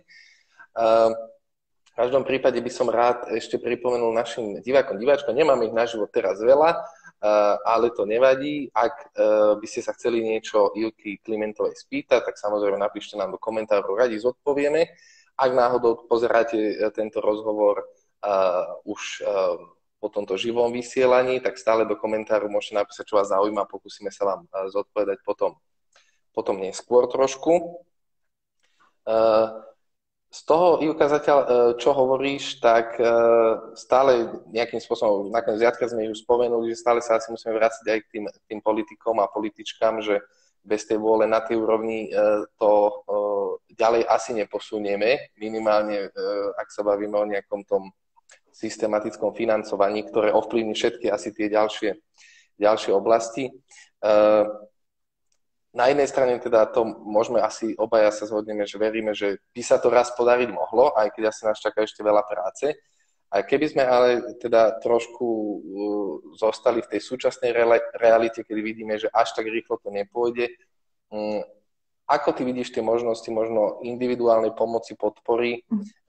V každom prípade by som rád ešte pripomenul našim divákom, diváčkom, nemáme ich na život teraz veľa, ale to nevadí. Ak by ste sa chceli niečo Ilky Klimentovej spýtať, tak samozrejme napíšte nám do komentárov, radi zodpovieme. Ak náhodou pozeráte tento rozhovor Uh, už uh, po tomto živom vysielaní, tak stále do komentáru môžete napísať, čo vás zaujíma, pokúsime sa vám uh, zodpovedať potom, potom neskôr trošku. Uh, z toho, Ivka, zatiaľ, uh, čo hovoríš, tak uh, stále nejakým spôsobom, nakoniec viackrát sme ju spomenuli, že stále sa asi musíme vrátiť aj k tým, tým politikom a političkám, že bez tej vôle na tej úrovni uh, to uh, ďalej asi neposunieme, minimálne uh, ak sa bavíme o nejakom tom systematickom financovaní, ktoré ovplyvní všetky asi tie ďalšie, ďalšie oblasti. Na jednej strane teda to môžeme asi obaja sa zhodneme, že veríme, že by sa to raz podariť mohlo, aj keď asi nás čaká ešte veľa práce. A keby sme ale teda trošku zostali v tej súčasnej realite, kedy vidíme, že až tak rýchlo to nepôjde, ako ty vidíš tie možnosti možno individuálnej pomoci, podpory,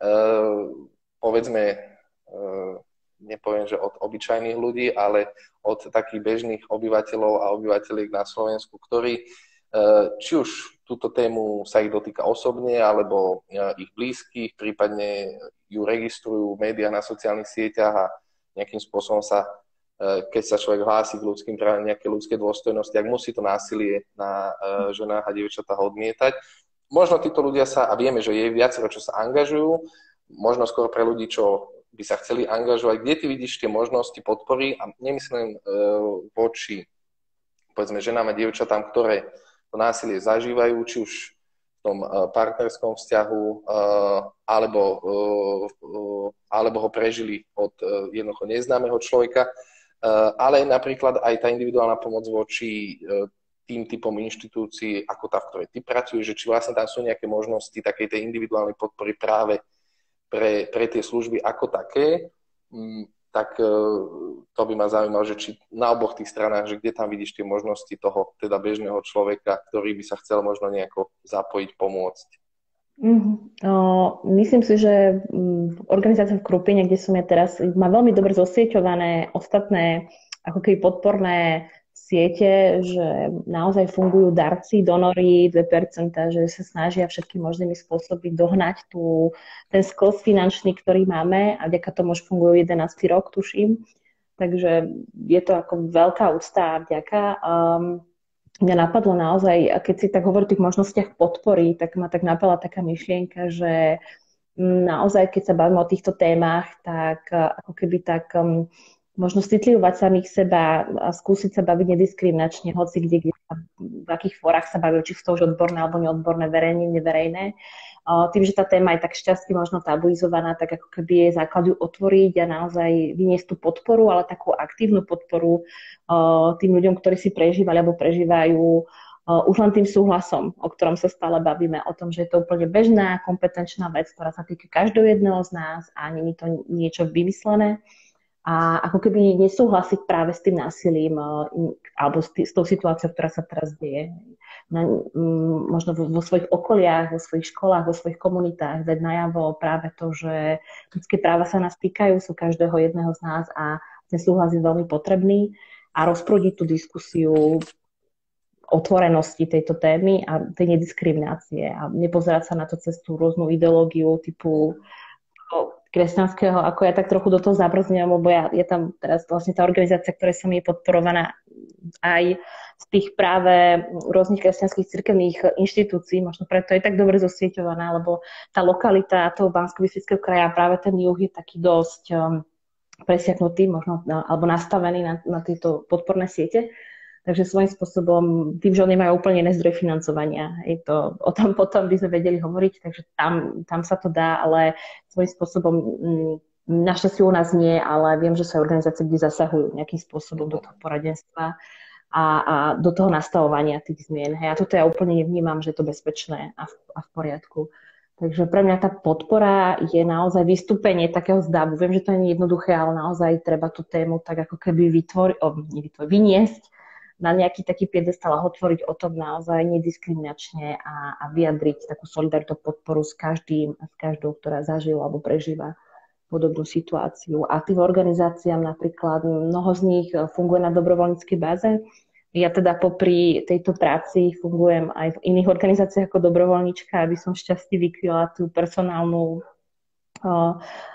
povedzme, nepoviem, že od obyčajných ľudí, ale od takých bežných obyvateľov a obyvateľiek na Slovensku, ktorí či už túto tému sa ich dotýka osobne, alebo ich blízkych, prípadne ju registrujú v médiách na sociálnych sieťach a nejakým spôsobom sa, keď sa človek hlási k ľudským právam, nejaké ľudské dôstojnosti, ak musí to násilie na ženách a dievčatách odmietať. Možno títo ľudia sa, a vieme, že je viacero, čo sa angažujú, možno skôr pre ľudí, čo by sa chceli angažovať. Kde ty vidíš tie možnosti podpory? A nemyslím e, voči, povedzme, ženám a dievčatám, ktoré to násilie zažívajú, či už v tom e, partnerskom vzťahu, e, alebo, e, alebo ho prežili od e, jednoducho neznámeho človeka, e, ale napríklad aj tá individuálna pomoc voči e, tým typom inštitúcií, ako tá, v ktorej ty pracuješ, že či vlastne tam sú nejaké možnosti takej tej individuálnej podpory práve Pre, pre tie služby ako také, tak to by ma zaujímalo, že či na oboch tých stranách, že kde tam vidíš tie možnosti toho teda bežného človeka, ktorý by sa chcel možno nejako zapojiť, pomôcť. Mm-hmm. O, myslím si, že organizácia v Krupine, kde som ja teraz, má veľmi dobre zosieťované ostatné ako keby podporné siete, že naozaj fungujú darci, donory, dve percentá, že sa snažia všetkými možnými spôsoby dohnať tú, ten skos finančný, ktorý máme a vďaka tomu už fungujú jedenásty rok, tuším. Takže je to ako veľká úcta a vďaka. Um, mňa napadlo naozaj, keď si tak hovorí o tých možnostiach podpory, tak ma tak napadla taká myšlienka, že naozaj, keď sa bavíme o týchto témach, tak ako keby tak... Um, možno citlivovať samých seba a skúsiť sa baviť nediskriminačne, hoci kde, kde v akých fórach sa bavujú, či sú to už odborné alebo neodborné, verejné, neverejné. Tým, že tá téma je tak šťastí možno tabuizovaná, tak ako keby je základ ju otvoriť a naozaj vyniesť tú podporu, ale takú aktívnu podporu tým ľuďom, ktorí si prežívali alebo prežívajú už len tým súhlasom, o ktorom sa stále bavíme, o tom, že je to úplne bežná, kompetenčná vec, ktorá sa týka každého jedného z nás a nie je to niečo vymyslené. A ako keby nesúhlasiť práve s tým násilím alebo s, tý, s tou situáciou, ktorá sa teraz deje. Na, m, možno vo, vo svojich okoliach, vo svojich školách, vo svojich komunitách dať najavo práve to, že ľudské práva sa nás týkajú, sú každého jedného z nás a ten súhlas je veľmi potrebný a rozprúdiť tú diskusiu otvorenosti tejto témy a tej nediskriminácie a nepozerať sa na to cez tú rôznu ideológiu typu kresťanského, ako ja tak trochu do toho zabrzňujem, lebo ja, je tam teraz vlastne tá organizácia, ktorá som je podporovaná aj z tých práve rôznych kresťanských cirkevných inštitúcií, možno preto je tak dobre zosieťovaná, lebo tá lokalita toho Banskobystrického kraja, práve ten juh je taký dosť um, presiaknutý, možno, alebo nastavený na, na tieto podporné siete. Takže svojím spôsobom, tým, že oni majú úplne iné zdroj financovania, je to, o tom potom by sme vedeli hovoriť, takže tam, tam sa to dá, ale svojím spôsobom, našťastie u nás nie, ale viem, že sú organizácie, kde zasahujú nejakým spôsobom do toho poradenstva a, a do toho nastavovania tých zmien. Hej, a toto ja úplne nevnímam, že je to bezpečné a v, a v poriadku. Takže pre mňa tá podpora je naozaj vystúpenie takého zdavu. Viem, že to nie je jednoduché, ale naozaj treba tú tému tak ako keby vytvoriť, vyniesť na nejaký taký piedestal a hovoriť o tom naozaj nediskriminačne a, a vyjadriť takú solidaritu, podporu s každým a s každou, ktorá zažila alebo prežíva podobnú situáciu. A tým organizáciám napríklad, mnoho z nich funguje na dobrovoľníckej báze. Ja teda popri tejto práci fungujem aj v iných organizáciách ako dobrovoľníčka, aby som šťastie vykryla tú personálnu uh,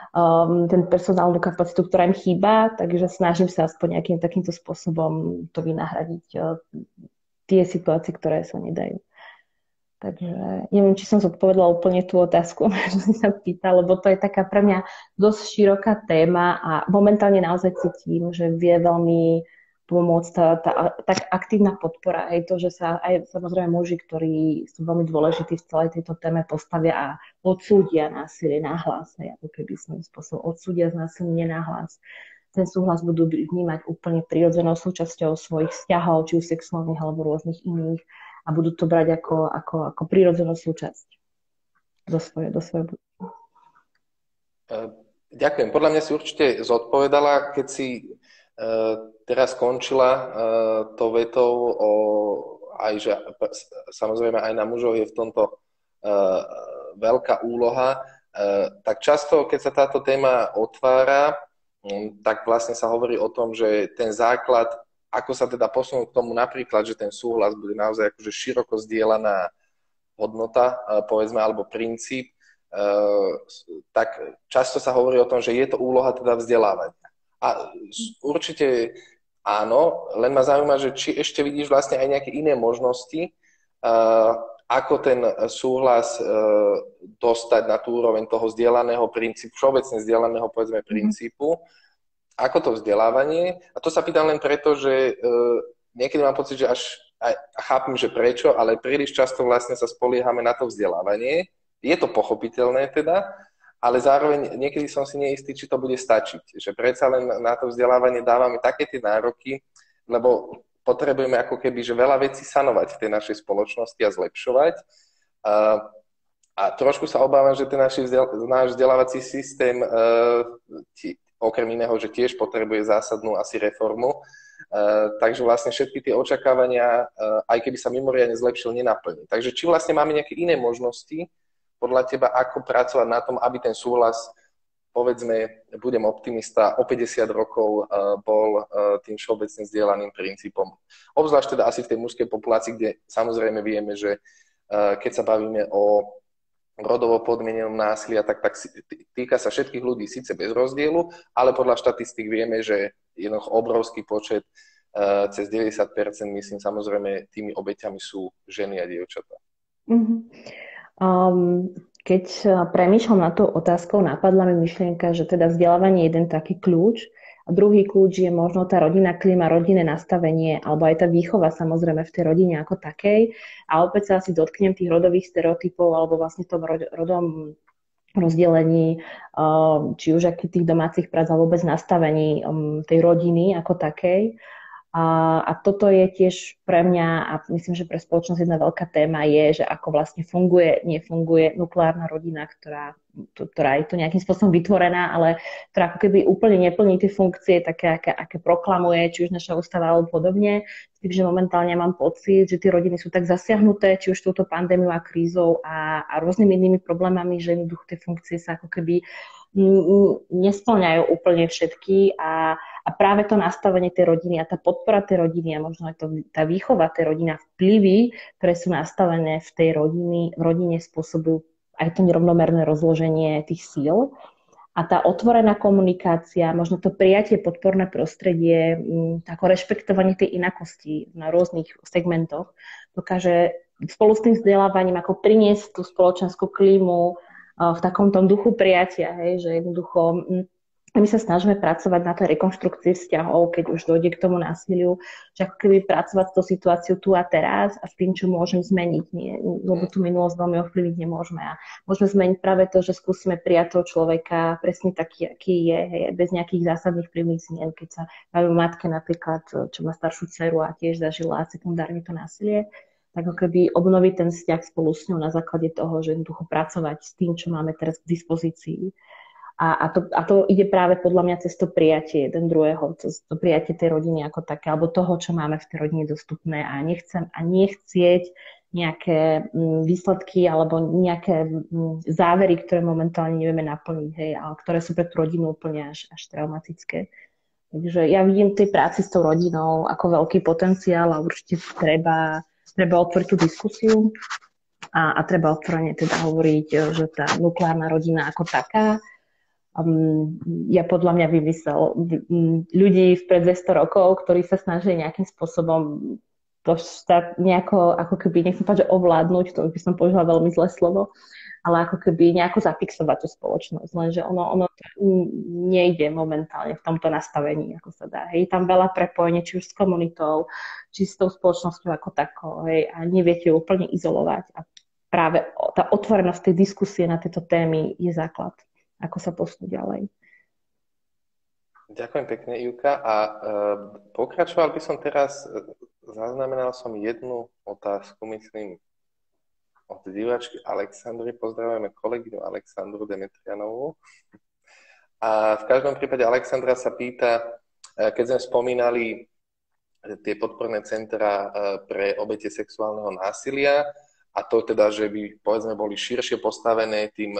Um, ten personálnu kapacitu, ktorá im chýba, takže snažím sa aspoň nejakým takýmto spôsobom to vynahradiť uh, tie situácie, ktoré sa nedajú. Takže neviem, či som zodpovedala úplne tú otázku, že si sa pýta, lebo to je taká pre mňa dosť široká téma a momentálne naozaj cítim, že vie veľmi pomôcť tá, tá, tá aktívna podpora, aj to, že sa aj samozrejme muži, ktorí sú veľmi dôležití v celej tejto téme, postavia a odsúdia násilie nahlas, ako keby som spôsob odsúdia násilie nahlas. Ten súhlas budú vnímať úplne prirodzenou súčasťou svojich vzťahov, či už sexuálnych alebo rôznych iných a budú to brať ako, ako, ako prirodzenú súčasť do svojej do svojej Ďakujem. Podľa mňa si určite zodpovedala, keď si teraz skončila to vetou o aj, že samozrejme aj na mužov je v tomto veľká úloha, tak často, keď sa táto téma otvára, tak vlastne sa hovorí o tom, že ten základ, ako sa teda posunúť k tomu napríklad, že ten súhlas bude naozaj akože široko zdieľaná hodnota, povedzme, alebo princíp, tak často sa hovorí o tom, že je to úloha teda vzdelávania. A určite áno, len ma zaujíma, že či ešte vidíš vlastne aj nejaké iné možnosti, uh, ako ten súhlas uh, dostať na tú úroveň toho vzdielaného princípu, všeobecne vzdielaného, povedzme, princípu, ako to vzdelávanie. A to sa pýtam len preto, že uh, niekedy mám pocit, že až aj, chápem, že prečo, ale príliš často vlastne sa spoliehame na to vzdelávanie. Je to pochopiteľné teda, ale zároveň niekedy som si neistý, či to bude stačiť. Že predsa len na to vzdelávanie dávame také tie nároky, lebo potrebujeme ako keby, že veľa vecí sanovať v tej našej spoločnosti a zlepšovať. A, a trošku sa obávam, že ten náš, vzdel, náš vzdelávací systém, uh, tí, okrem iného, že tiež potrebuje zásadnú asi reformu. Uh, takže vlastne všetky tie očakávania, uh, aj keby sa mimoriadne zlepšil, nenaplní. Takže či vlastne máme nejaké iné možnosti, podľa teba, ako pracovať na tom, aby ten súhlas, povedzme, budem optimista, o päťdesiat rokov uh, bol uh, tým všeobecne zdieľaným princípom. Obzvlášť teda asi v tej mužskej populácii, kde samozrejme vieme, že uh, keď sa bavíme o rodovo podmienenom násilia, tak, tak týka sa všetkých ľudí, síce bez rozdielu, ale podľa štatistík vieme, že jednoducho obrovský počet, uh, cez deväťdesiat percent, myslím, samozrejme, tými obeťami sú ženy a dievčatá. Mm-hmm. Um, keď premýšľam na tú otázkou, napadla mi myšlienka, že teda vzdelávanie je jeden taký kľúč A druhý kľúč je možno tá rodinná klíma, rodinné nastavenie, alebo aj tá výchova samozrejme v tej rodine ako takej. A opäť sa asi dotknem tých rodových stereotypov, alebo vlastne tom rodom rozdelení, či už akých tých domácich prác, alebo vôbec nastavení tej rodiny ako takej. A, a toto je tiež pre mňa, a myslím, že pre spoločnosť jedna veľká téma je, že ako vlastne funguje, nefunguje nukleárna rodina, ktorá, ktorá je tu nejakým spôsobom vytvorená, ale ktorá ako keby úplne neplní tie funkcie, také, aké, aké proklamuje, či už naša ústava alebo podobne. S tým, že momentálne mám pocit, že tie rodiny sú tak zasiahnuté, či už touto pandémiou a krízou a, a rôznymi inými problémami, že jednoducho tie funkcie sa ako keby nesplňajú úplne všetky a, a práve to nastavenie tej rodiny a tá podpora tej rodiny a možno aj to, tá výchova tej rodiny a vplyvy, ktoré sú nastavené v tej rodiny, v rodine spôsobujú aj to nerovnomerné rozloženie tých síl. A tá otvorená komunikácia, možno to prijatie, podporné prostredie, tako rešpektovanie tej inakosti na rôznych segmentoch dokáže spolu s tým vzdelávaním ako priniesť tú spoločenskú klímu v takom tom duchu prijatia, hej, že jednoducho my sa snažíme pracovať na tej rekonštrukcii vzťahov, keď už dojde k tomu násiliu, že ako keby pracovať s tou situáciou tu a teraz a s tým, čo môžem zmeniť, nie, lebo tú minulosť veľmi ovplyvniť nemôžeme. A môžeme zmeniť práve to, že skúsime prijať toho človeka presne taký, aký je, hej, bez nejakých zásadných vplyvných zmien, keď sa majú matke napríklad, čo má staršiu dceru a tiež zažila sekundárne to násilie, tak ako keby obnoviť ten vzťah spolu s ňou na základe toho, že jednoducho pracovať s tým, čo máme teraz k dispozícii. A, a, to, a to ide práve podľa mňa cez to prijatie jeden druhého, cez to prijatie tej rodiny ako také, alebo toho, čo máme v tej rodine dostupné a nechcem a nechcieť nejaké m, výsledky alebo nejaké m, závery, ktoré momentálne nevieme naplniť, hej, ale ktoré sú pre tú rodinu úplne až, až traumatické. Takže ja vidím tej práci s tou rodinou ako veľký potenciál a určite treba Treba otvoriť tú diskusiu a, a treba otvorene teda hovoriť, že tá nukleárna rodina ako taká, um, ja podľa mňa vymyslel um, ľudí vpred dvesto rokov, ktorí sa snažili nejakým spôsobom to štát nejako, ako keby, nechcem povedať, že ovládnuť, to by som použila veľmi zlé slovo, ale ako keby nejako zafixovať tú spoločnosť, lenže ono, ono nejde momentálne v tomto nastavení, ako sa dá. Hej, tam veľa prepojenie, či už s komunitou, či s tou spoločnosťou ako takou, hej, a neviete ju úplne izolovať. A práve tá otvorenosť tej diskusie na tieto témy je základ, ako sa posunúť ďalej. Ďakujem pekne, Ivka. A e, pokračoval by som teraz, zaznamenal som jednu otázku, myslím, od diváčky Alexandry. Pozdravujeme kolegyňu Alexandru Demetrianovú. A v každom prípade Alexandra sa pýta, keď sme spomínali tie podporné centra pre obete sexuálneho násilia, a to teda, že by, povedzme, boli širšie postavené tým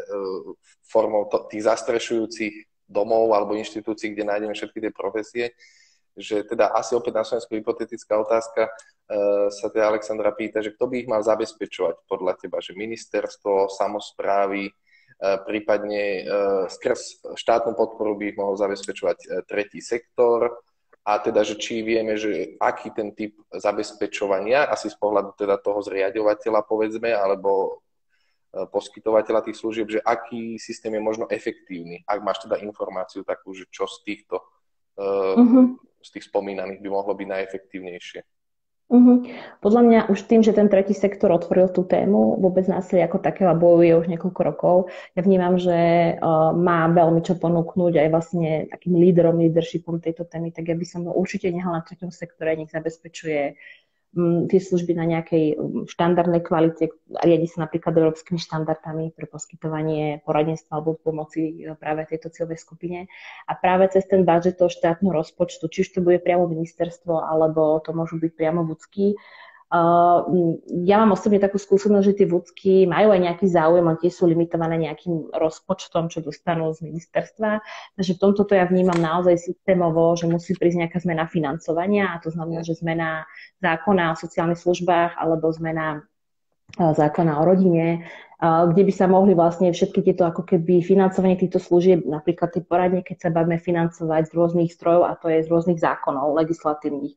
formou tých zastrešujúcich domov alebo inštitúcií, kde nájdeme všetky tie profesie, že teda asi opäť na Slovensku hypotetická otázka, uh, sa teda Alexandra pýta, že kto by ich mal zabezpečovať podľa teba, že ministerstvo, samosprávy, uh, prípadne uh, skrz štátnu podporu by ich mohol zabezpečovať uh, tretí sektor, a teda, že či vieme, že aký ten typ zabezpečovania, asi z pohľadu teda toho zriaďovateľa, povedzme, alebo uh, poskytovateľa tých služieb, že aký systém je možno efektívny, ak máš teda informáciu takú, že čo z týchto uh, uh-huh. z tých spomínaných by mohlo byť najefektívnejšie. Uh-huh. Podľa mňa už tým, že ten tretí sektor otvoril tú tému, vôbec násilia ako takého bojuje už niekoľko rokov, ja vnímam, že uh, má veľmi čo ponúknuť aj vlastne takým líderom, leadershipom tejto témy, tak ja by som určite nehala na treťom sektore, nech zabezpečuje um, tie služby na nejakej um, štandardnej kvalite, riadi sa napríklad európskymi štandardami pre poskytovanie poradenstva alebo pomoci práve tejto cieľovej skupine. A práve cez ten budžet toho štátneho rozpočtu, či už to bude priamo ministerstvo, alebo to môžu byť priamo vúcky. Uh, ja mám osobne takú skúsenosť, že tie vúcky majú aj nejaký záujem, oni tie sú limitované nejakým rozpočtom, čo dostanú z ministerstva. Takže v tomto to ja vnímam naozaj systémovo, že musí prísť nejaká zmena financovania, a to znamená, že zmena zákona o sociálnych službách alebo zmena zákona o rodine, kde by sa mohli vlastne všetky tieto ako keby financovanie týchto služieb, napríklad tie poradne, keď sa bavíme financovať z rôznych strojov, a to je z rôznych zákonov legislatívnych,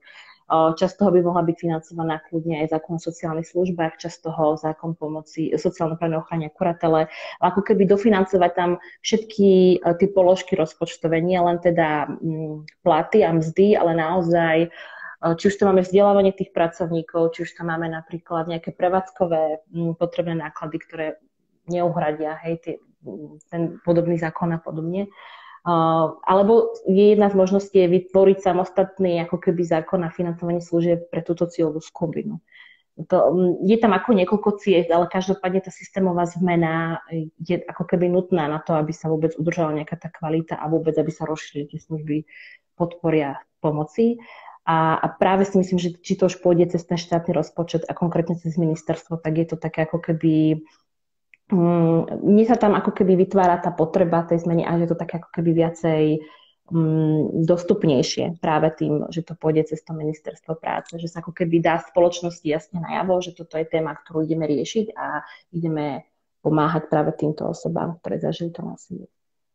Časť toho by mohla byť financovaná kľudne aj zákon o sociálnych službách, časť toho zákon pomoci sociálno-právnej ochrane a kuratele. Ako keby dofinancovať tam všetky tie položky rozpočtové, nie len teda platy a mzdy, ale naozaj či už to máme vzdelávanie tých pracovníkov, či už to máme napríklad nejaké prevádzkové potrebné náklady, ktoré neuhradia, hej, tie, ten podobný zákon a podobne. Uh, alebo je jedna z možností je vytvoriť samostatný ako keby zákon na financovanie služieb pre túto cieľovú skupinu. To, je tam ako niekoľko ciest, ale každopádne tá systémová zmena je ako keby nutná na to, aby sa vôbec udržala nejaká tá kvalita a vôbec, aby sa rozšírili tie služby podporia pomoci. A, a práve si myslím, že či to už pôjde cez ten štátny rozpočet a konkrétne cez ministerstvo, tak je to také ako keby mne sa tam ako keby vytvára tá potreba tej zmeny a že je to také ako keby viacej um, dostupnejšie práve tým, že to pôjde cez to ministerstvo práce, že sa ako keby dá spoločnosti jasne najavo, že toto je téma, ktorú ideme riešiť a ideme pomáhať práve týmto osobám, ktoré zažili to násilie.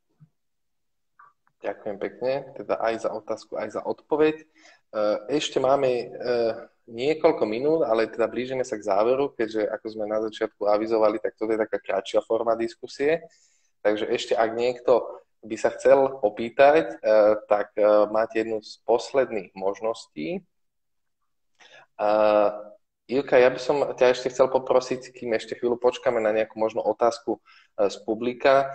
Ďakujem pekne, teda aj za otázku, aj za odpoveď. Ešte máme niekoľko minút, ale teda blížime sa k záveru, keďže ako sme na začiatku avizovali, tak toto je taká kratšia forma diskusie. Takže ešte ak niekto by sa chcel opýtať, tak máte jednu z posledných možností. Ilka, ja by som ťa ešte chcel poprosiť, kým ešte chvíľu počkáme na nejakú možno otázku z publika.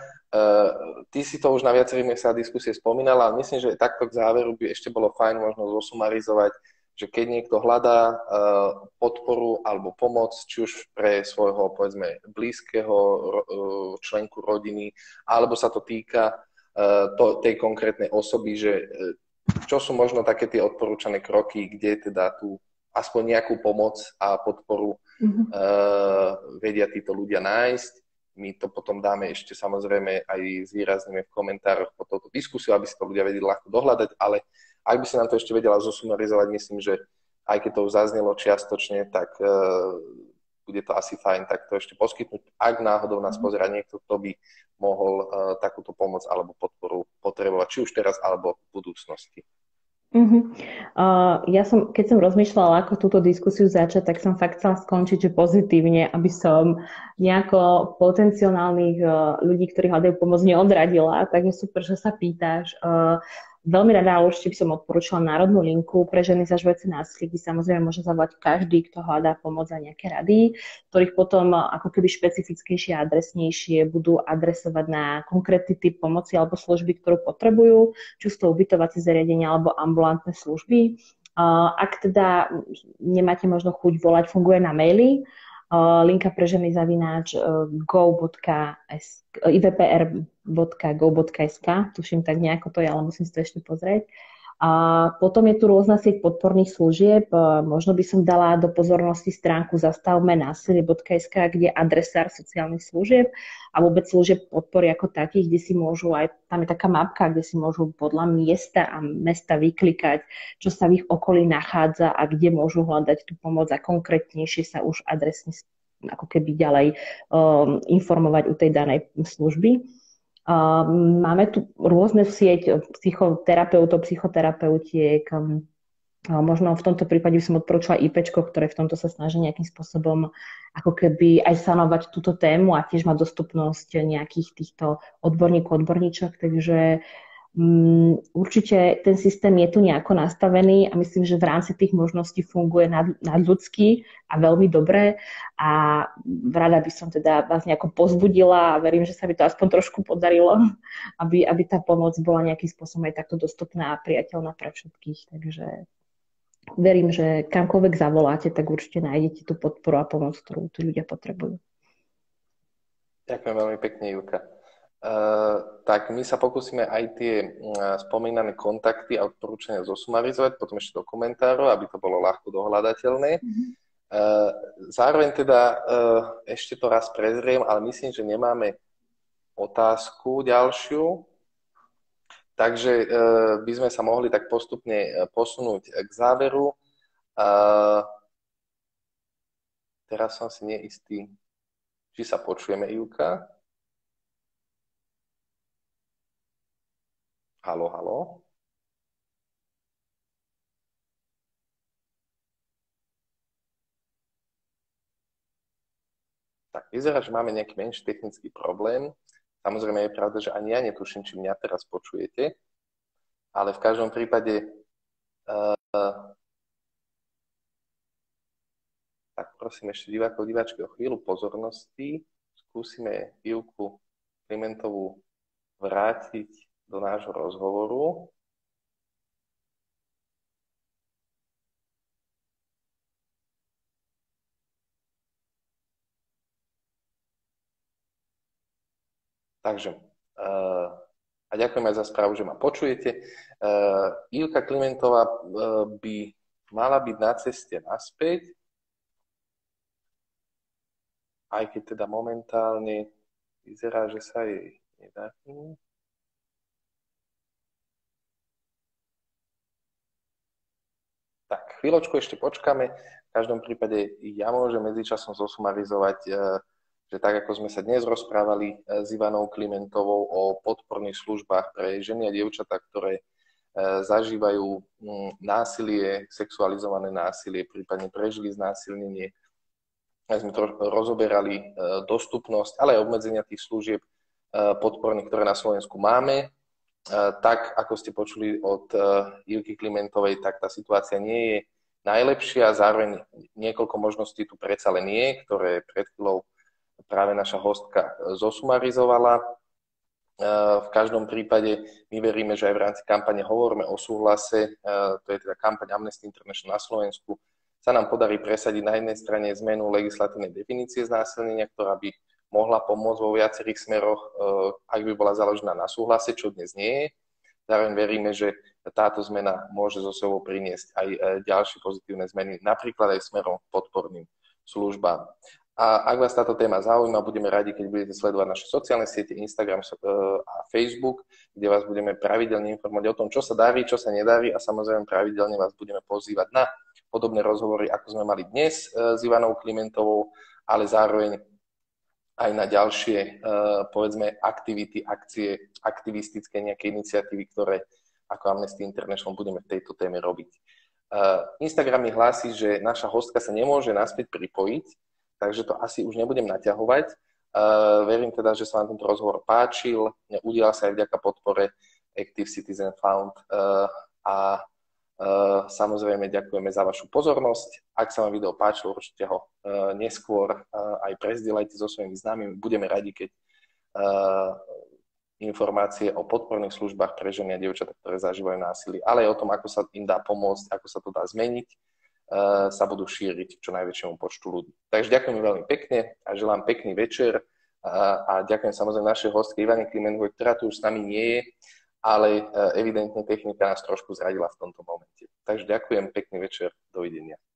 Ty si to už na viacerých miestach diskusie spomínala, ale myslím, že takto k záveru by ešte bolo fajn možno zosumarizovať, že keď niekto hľadá podporu alebo pomoc, či už pre svojho, povedzme, blízkeho členku rodiny, alebo sa to týka to, tej konkrétnej osoby, že čo sú možno také tie odporúčané kroky, kde teda tú aspoň nejakú pomoc a podporu mm-hmm. vedia títo ľudia nájsť. My to potom dáme ešte samozrejme aj zvýrazníme v komentároch po touto diskusiu, aby si to ľudia vedeli ľahko dohľadať, ale ak by si nám to ešte vedela zosumarizovať, myslím, že aj keď to už zaznelo čiastočne, tak uh, bude to asi fajn tak to ešte poskytnúť, ak náhodou nás pozerá niekto, kto by mohol uh, takúto pomoc alebo podporu potrebovať, či už teraz, alebo v budúcnosti. Uh-huh. Uh, ja som, keď som rozmýšľala, ako túto diskusiu začať, tak som fakt chcela skončiť, že pozitívne, aby som nejako potenciálnych uh, ľudí, ktorí hľadajú pomoc, neodradila. Takže super, že sa pýtaš. Uh, Veľmi rada, ale určite by som odporúčala Národnú linku pre ženy zažívajúce násilie, kde samozrejme môže zavolať každý, kto hľadá pomoc a nejaké rady, ktorých potom ako keby špecifickejšie a adresnejšie budú adresovať na konkrétny typ pomoci alebo služby, ktorú potrebujú, či sú to ubytovacie zariadenia alebo ambulantné služby. Ak teda nemáte možno chuť volať, funguje na maily. Uh, linka pre ženy zavináč uh, go bodka es ká, i v p r bodka go bodka es ká, tuším tak nejako to je, ale musím si to ešte pozrieť. A potom je tu rôzna sieť podporných služieb, uh, možno by som dala do pozornosti stránku zastavme násilie bodka es ká, kde je adresár sociálnych služieb a vôbec služieb podpory ako takých, kde si môžu aj, tam je taká mapka, kde si môžu podľa miesta a mesta vyklikať, čo sa v ich okolí nachádza a kde môžu hľadať tú pomoc a konkrétnnejšie sa už adresne ako keby ďalej um, informovať u tej danej služby. Um, máme tu rôzne sieť psychoterapeutov, psychoterapeutiek, um, možno v tomto prípade by som odporúčala IPčko, ktoré v tomto sa snaží nejakým spôsobom ako keby aj sanovať túto tému a tiež má dostupnosť nejakých týchto odborníkov, odborníčok, takže um, určite ten systém je tu nejako nastavený a myslím, že v rámci tých možností funguje nad, nadľudsky a veľmi dobre a rada by som teda vás nejako pozbudila a verím, že sa by to aspoň trošku podarilo, aby, aby tá pomoc bola nejakým spôsobom aj takto dostupná a priateľná pre všetkých, takže verím, že kamkoľvek zavoláte, tak určite nájdete tú podporu a pomoc, ktorú tí ľudia potrebujú. Ďakujem veľmi pekne, Julka. Uh, tak my sa pokúsime aj tie uh, spomínané kontakty a odporúčania zosumarizovať, potom ešte do komentárov, aby to bolo ľahko dohľadateľné. Mm-hmm. Uh, zároveň teda uh, ešte to raz prezriem, ale myslím, že nemáme otázku ďalšiu. Takže uh, by sme sa mohli tak postupne posunúť k záveru. Uh, teraz som si neistý, či sa počujeme, Ivka. Haló, haló. Tak, vyzerá, že máme nejaký menší technický problém. Samozrejme je pravda, že ani ja netuším, či mňa teraz počujete, ale v každom prípade uh, tak prosím ešte divákov, diváčky o chvíľu pozornosti. Skúsime Ivku Klimentovú vrátiť do nášho rozhovoru. Takže, uh, a ďakujem aj za správu, že ma počujete. Uh, Ivka Klimentová uh, by mala byť na ceste naspäť, aj keď teda momentálne vyzerá, že sa jej nedarí. Tak, chvíľočku ešte počkáme. V každom prípade ja môžem medzičasom zosumarizovať, uh, že tak, ako sme sa dnes rozprávali s Ivanou Klimentovou o podporných službách pre ženy a dievčatá, ktoré zažívajú násilie, sexualizované násilie, prípadne prežili znásilnenie. Sme to rozoberali dostupnosť, ale aj obmedzenia tých služieb podporných, ktoré na Slovensku máme. Tak, ako ste počuli od Ivky Klimentovej, tak tá situácia nie je najlepšia. Zároveň niekoľko možností tu predsa len je, ktoré pred chvíľou práve naša hostka zosumarizovala. V každom prípade my veríme, že aj v rámci kampane Hovorme o súhlase, to je teda kampaň Amnesty International na Slovensku, sa nám podarí presadiť na jednej strane zmenu legislatívnej definície znásilnenia, ktorá by mohla pomôcť vo viacerých smeroch, ak by bola založená na súhlase, čo dnes nie je. Zároveň veríme, že táto zmena môže so sebou priniesť aj ďalšie pozitívne zmeny, napríklad aj smerom k podporným službám. A ak vás táto téma zaujíma, budeme radi, keď budete sledovať naše sociálne siete, Instagram a Facebook, kde vás budeme pravidelne informovať o tom, čo sa darí, čo sa nedarí a samozrejme pravidelne vás budeme pozývať na podobné rozhovory, ako sme mali dnes s Ivanou Klimentovou, ale zároveň aj na ďalšie, povedzme, aktivity, akcie, aktivistické nejaké iniciatívy, ktoré ako Amnesty International budeme v tejto téme robiť. Instagram mi hlási, že naša hostka sa nemôže naspäť pripojiť, takže to asi už nebudem naťahovať. Uh, verím teda, že sa vám tento rozhovor páčil. Udial sa aj vďaka podpore Active Citizen Fund uh, a uh, samozrejme ďakujeme za vašu pozornosť. Ak sa vám video páčilo, určite ho uh, neskôr uh, aj prezdieľajte so svojimi známymi. Budeme radi, keď uh, informácie o podporných službách pre ženy a dievčatá, ktoré zažívajú násilie, ale aj o tom, ako sa im dá pomôcť, ako sa to dá zmeniť, sa budú šíriť čo najväčšiemu počtu ľudí. Takže ďakujem veľmi pekne a želám pekný večer a, a ďakujem samozrejme našej hostke Ivane Klimentovej, ktorá tu už s nami nie je, ale evidentne technika nás trošku zradila v tomto momente. Takže ďakujem, pekný večer, dovidenia.